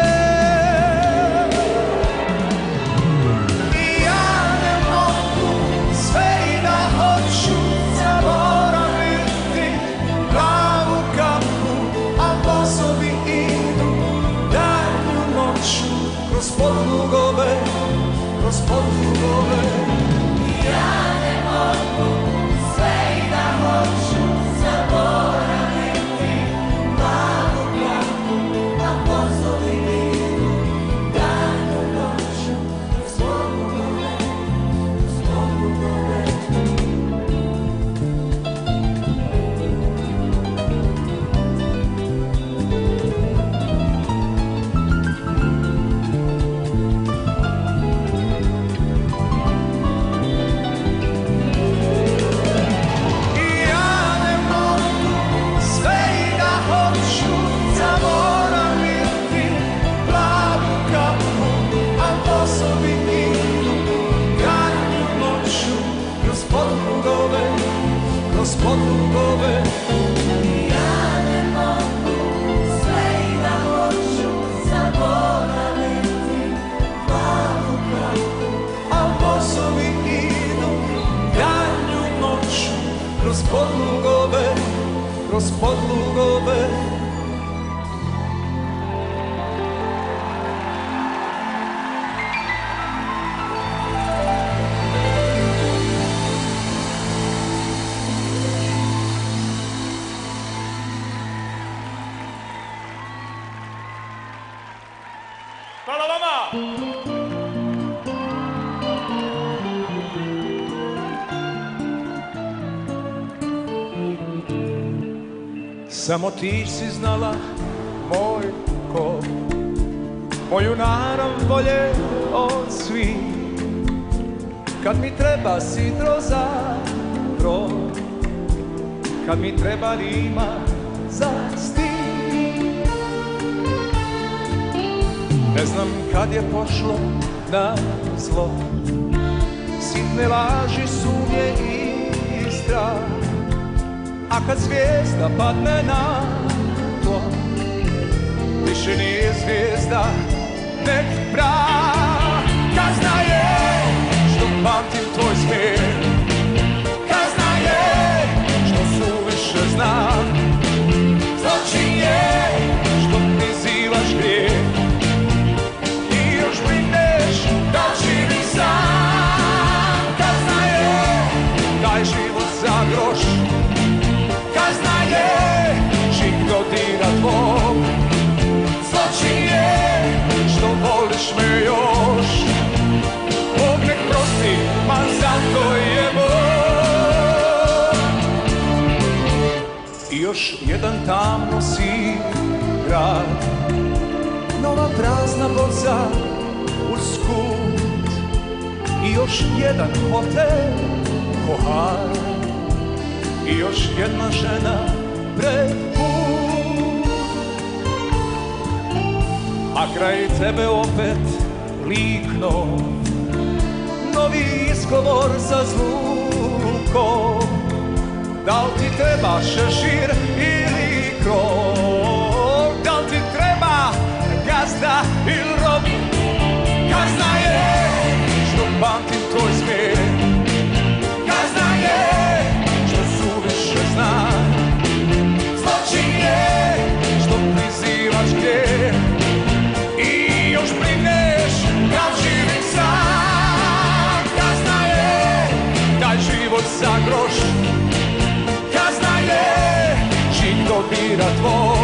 C: I ja ne mogu sve i da hoću zaboraviti plavu kapu, a vozovi idu danju noću kroz podlugove, kroz podlugove.
B: I ja ne mogu sve i da hoću zaboraviti plavu kapu, a vozovi idu danju noću kroz podlugove, kroz podlugove.
C: Kroz podlugove.
B: Ja ne mogu sve i da hoću zaboraviti plavu kapu,
C: A vozovi idu danju noću kroz podlugove, kroz podlugove.
A: Hvala vama!
C: Samo ti si znala, moj ko, moju narav bolje od svih. Kad mi treba sidro za rog, kad mi treba rima za stih. Ne znam kad je pošlo na zlo, sitne laži, sumnje i strah. A kad zvijezda padne na tlo, više nije zvijezda, nek prah. Kazna je što pamtim tvoj smijeh, kazna je što suviše znam, zločin je što prizivaš grijeh i još brineš da živim sam. Kazna je daj život za groš, kazna je čik dodira tvog, zločin je što voliš me još. Bog nek prosti, ma zato je Bog. I još jedan tamno si grad, nova prazna boca uz kut. I još jedan hotel kohar, i još jedna žena pred put. A kraj tebe opet likno, novi izgovor za zvukom. Da li ti treba šešir ili krov, da li ti treba gazda ili rob. Kazna je što pamtim tvoj smijeh, kazna je što suviše znam, zločin je što prizivaš grijeh i još brineš kad živim sam. Kazna je daj život za groš, kazna je čim dodira tvoj,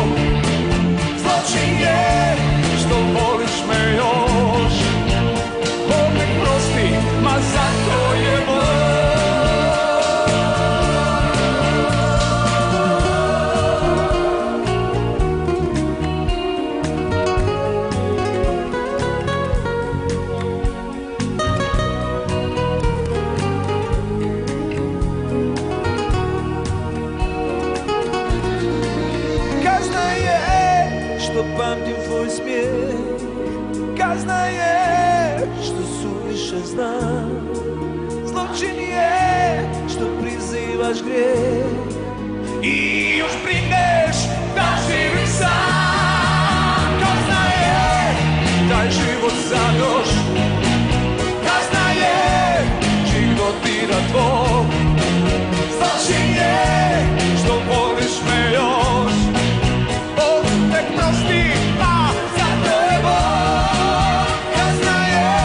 C: smije. Kazna je što suviše znam, zločin je što prizivaš grijeh i još brineš da živim sam. Kazna je taj život zadoš, kazna je žig dotira tvoj, zločin je što voliš me još. Bog nek prosti, a zato je Bog. Kazna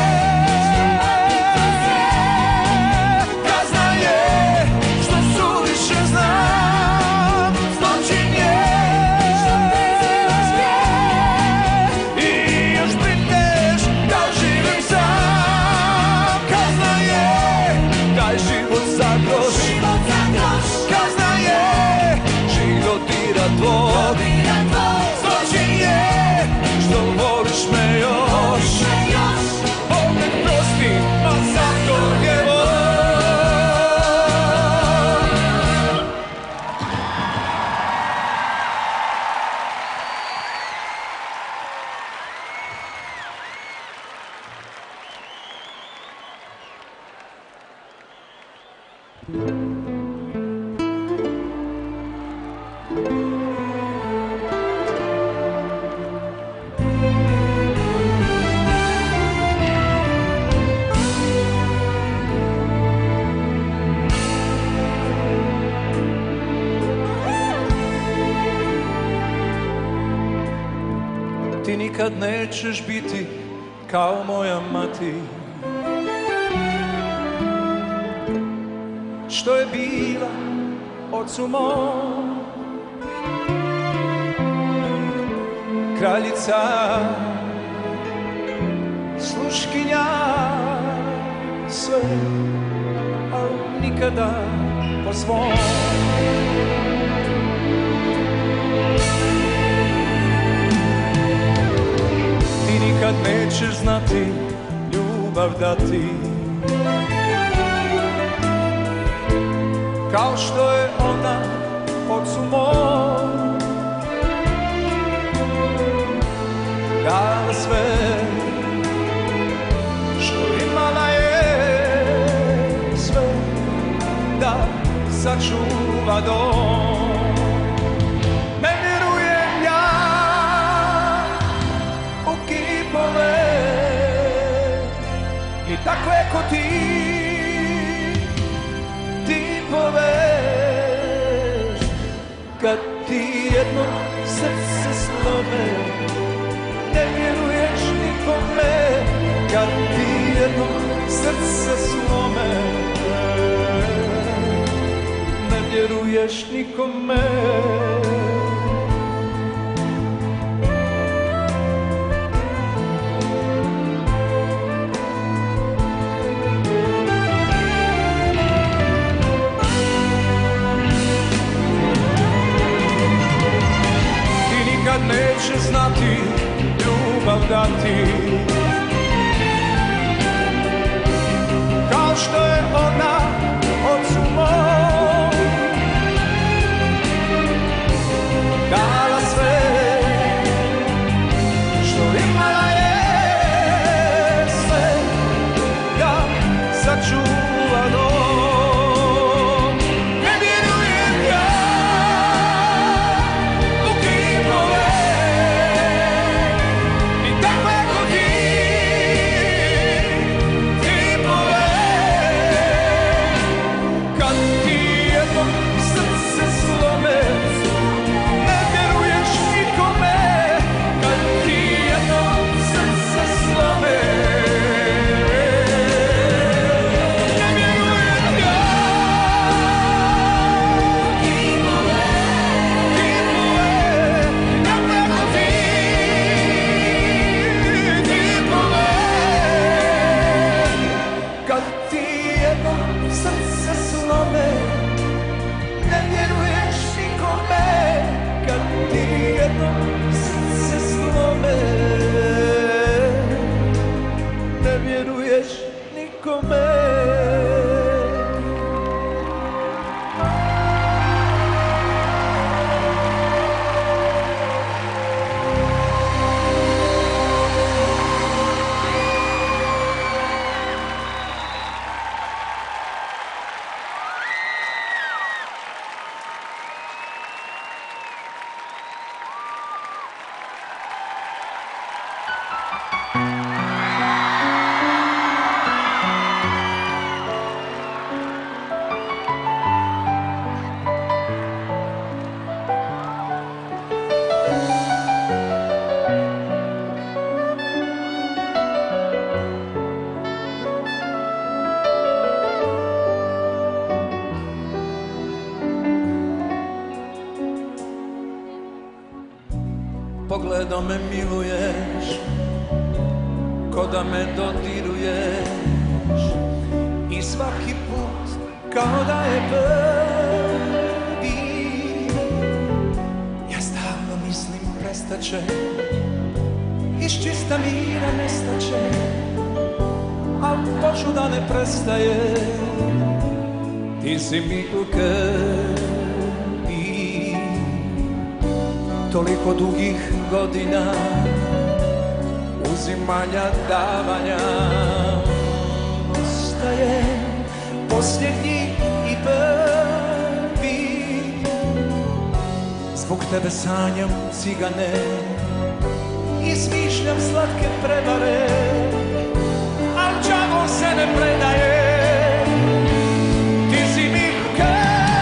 C: je što suviše znam, zločin je što prizivaš grijeh i još brineš da živim sam. Kazna je taj život za groš, kazna je žig dotira tvoj, zločin je što voliš me još. Bog nek prosti, a zato je Bog. Ti nikad nećeš biti kao moja mati, što je bila ocu mom, kraljica, sluškinja, sve, al nikada po svom. Ti nikad nećeš znati ljubav dati, kao što je ona ocu mom dala sve što imala je, sve da sačuva dom. Ne vjerujem ja u kipove i takve ko ti tipove, kad ti jedno srce slome, ne vjeruješ nikome. Kad ti jedno srce slome, ne vjeruješ nikome. Nikad neće znati ljubav dati, kao što je ona ocu mom dala sve što imala je, sve da sačuva dom. Ne vjerujem ja u kipove i takve ko ti pogledom me miluješ, ko da me dodiruješ, i svaki put kao da je prvi. Ja stalno mislim prestaće, iz čista mira nestaće, al hoću da ne prestaje, ti si mi u krvi. Toliko dugih godina uzimanja, davanja, ostaje posljednji i prvi. Zbog tebe sanjam cigane i smišljam slatke prevare, al đavo se ne predaje, ti si mi u krvi.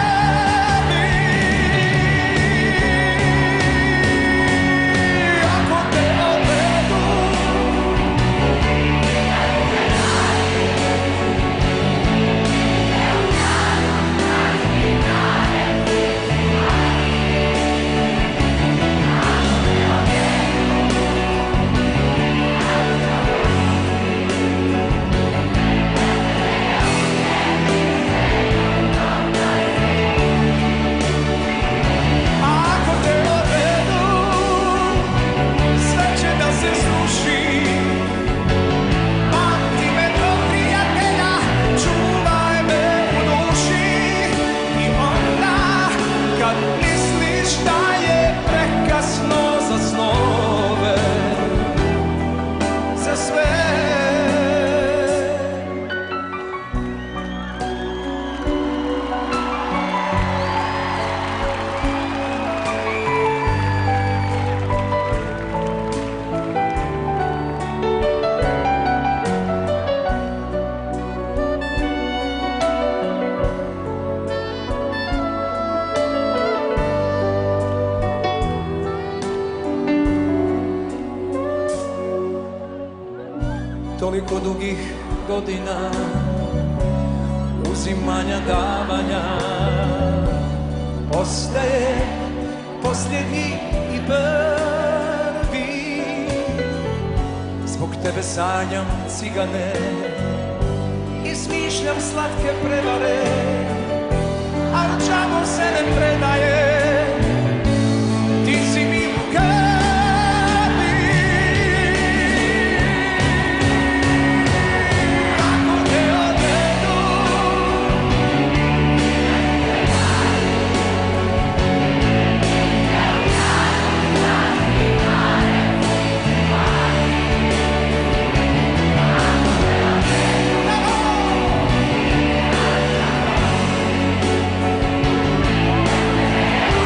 C: Toliko dugih godina uzimanja, davanja, ostaje posljednji i prvi. Zbog tebe sanjam cigane i smišljam slatke prevare, al đavo se ne predaje, ti si mi u krvi.
D: Toliko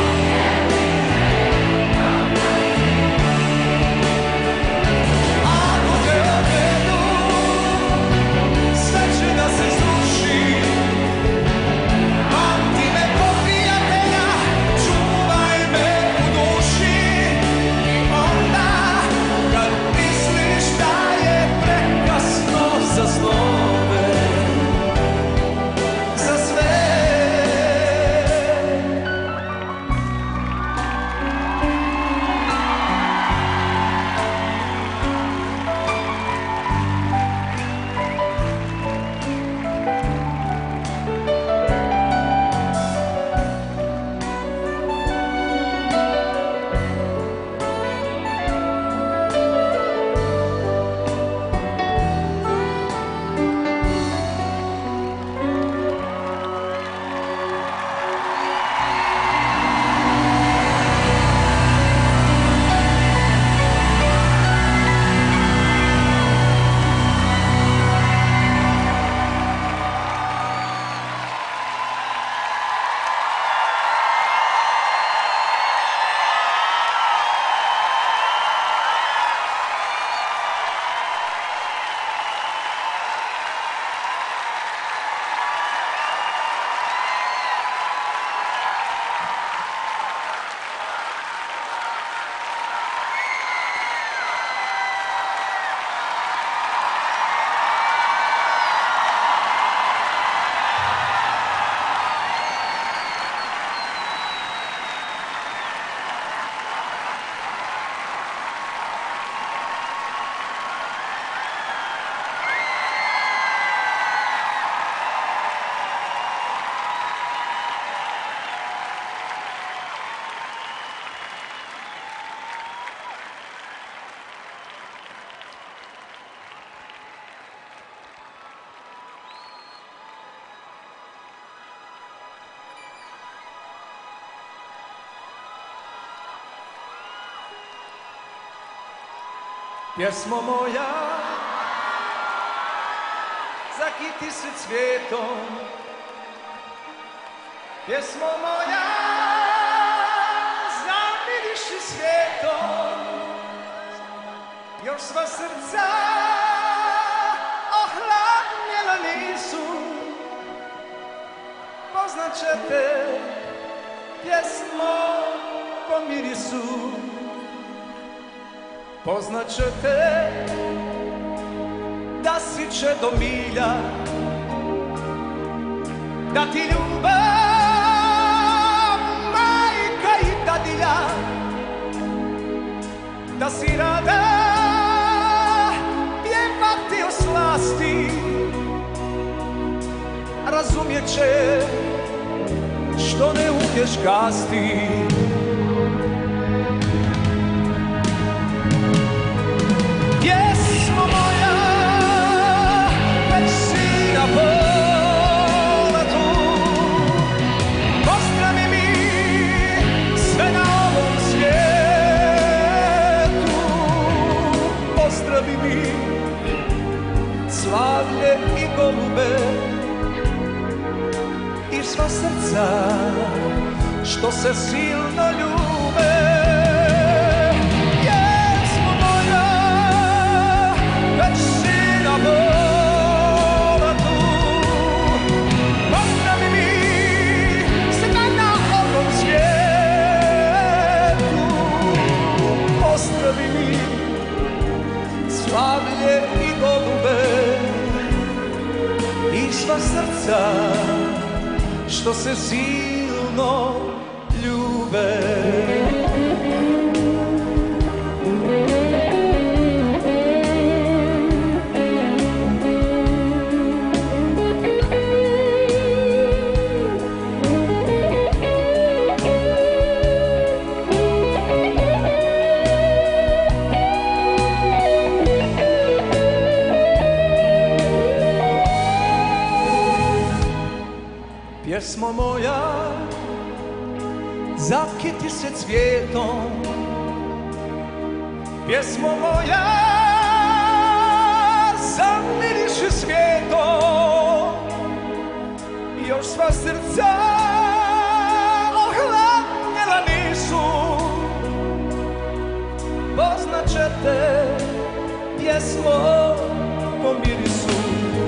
C: Pjesmo moja, zakiti se cvijetom. Pjesmo moja, zamiriši svijetom. Još sva srca ohladnjela nisu. Poznaćete pjesmo po mirisu. Poznaćete da si čedomilja, da ti ljubav majka i dadilja, da si rada pjevati o slasti. Razumjet će što ne umiješ kasti. Pjesmo moja, već si na poletu. Pozdravi mi sve na ovom svijetu. Pozdravi mi slavlje i golube i sva srca što se silno ljube. Pjesmo moja, već si na poletu. Pozdravi mi sve na ovom svijetu. Pozdravi mi slavlje i golube i sva srca što se silno ljube. Pjesmo moja, zakiti se cvijetom. Pjesmo moja, zamiriši svijetom. Još sva srca ohladnjela nisu. Poznaćete pjesmo po mirisu.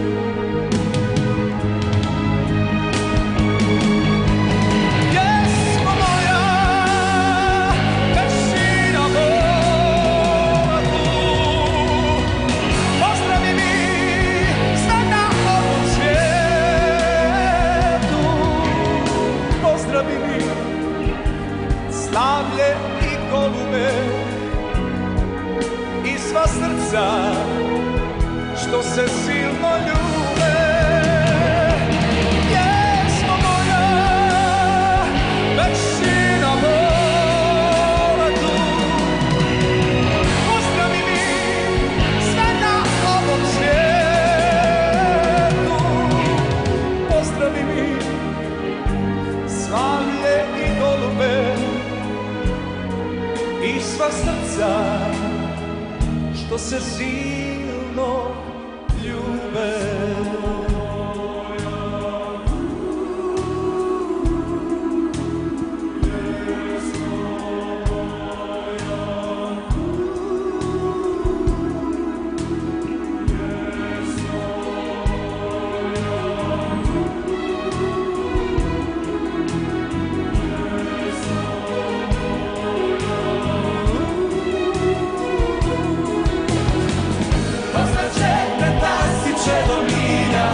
C: Slavlje i golube i sva srca što se silno ljube. Pjesmo moja, već si na poletu. Pozdravi mi sve na ovom svijetu. Pozdravi mi slavlje i golube i sva srca što se silno ljube. Poznaćete da si čedomilja,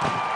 A: Hvala.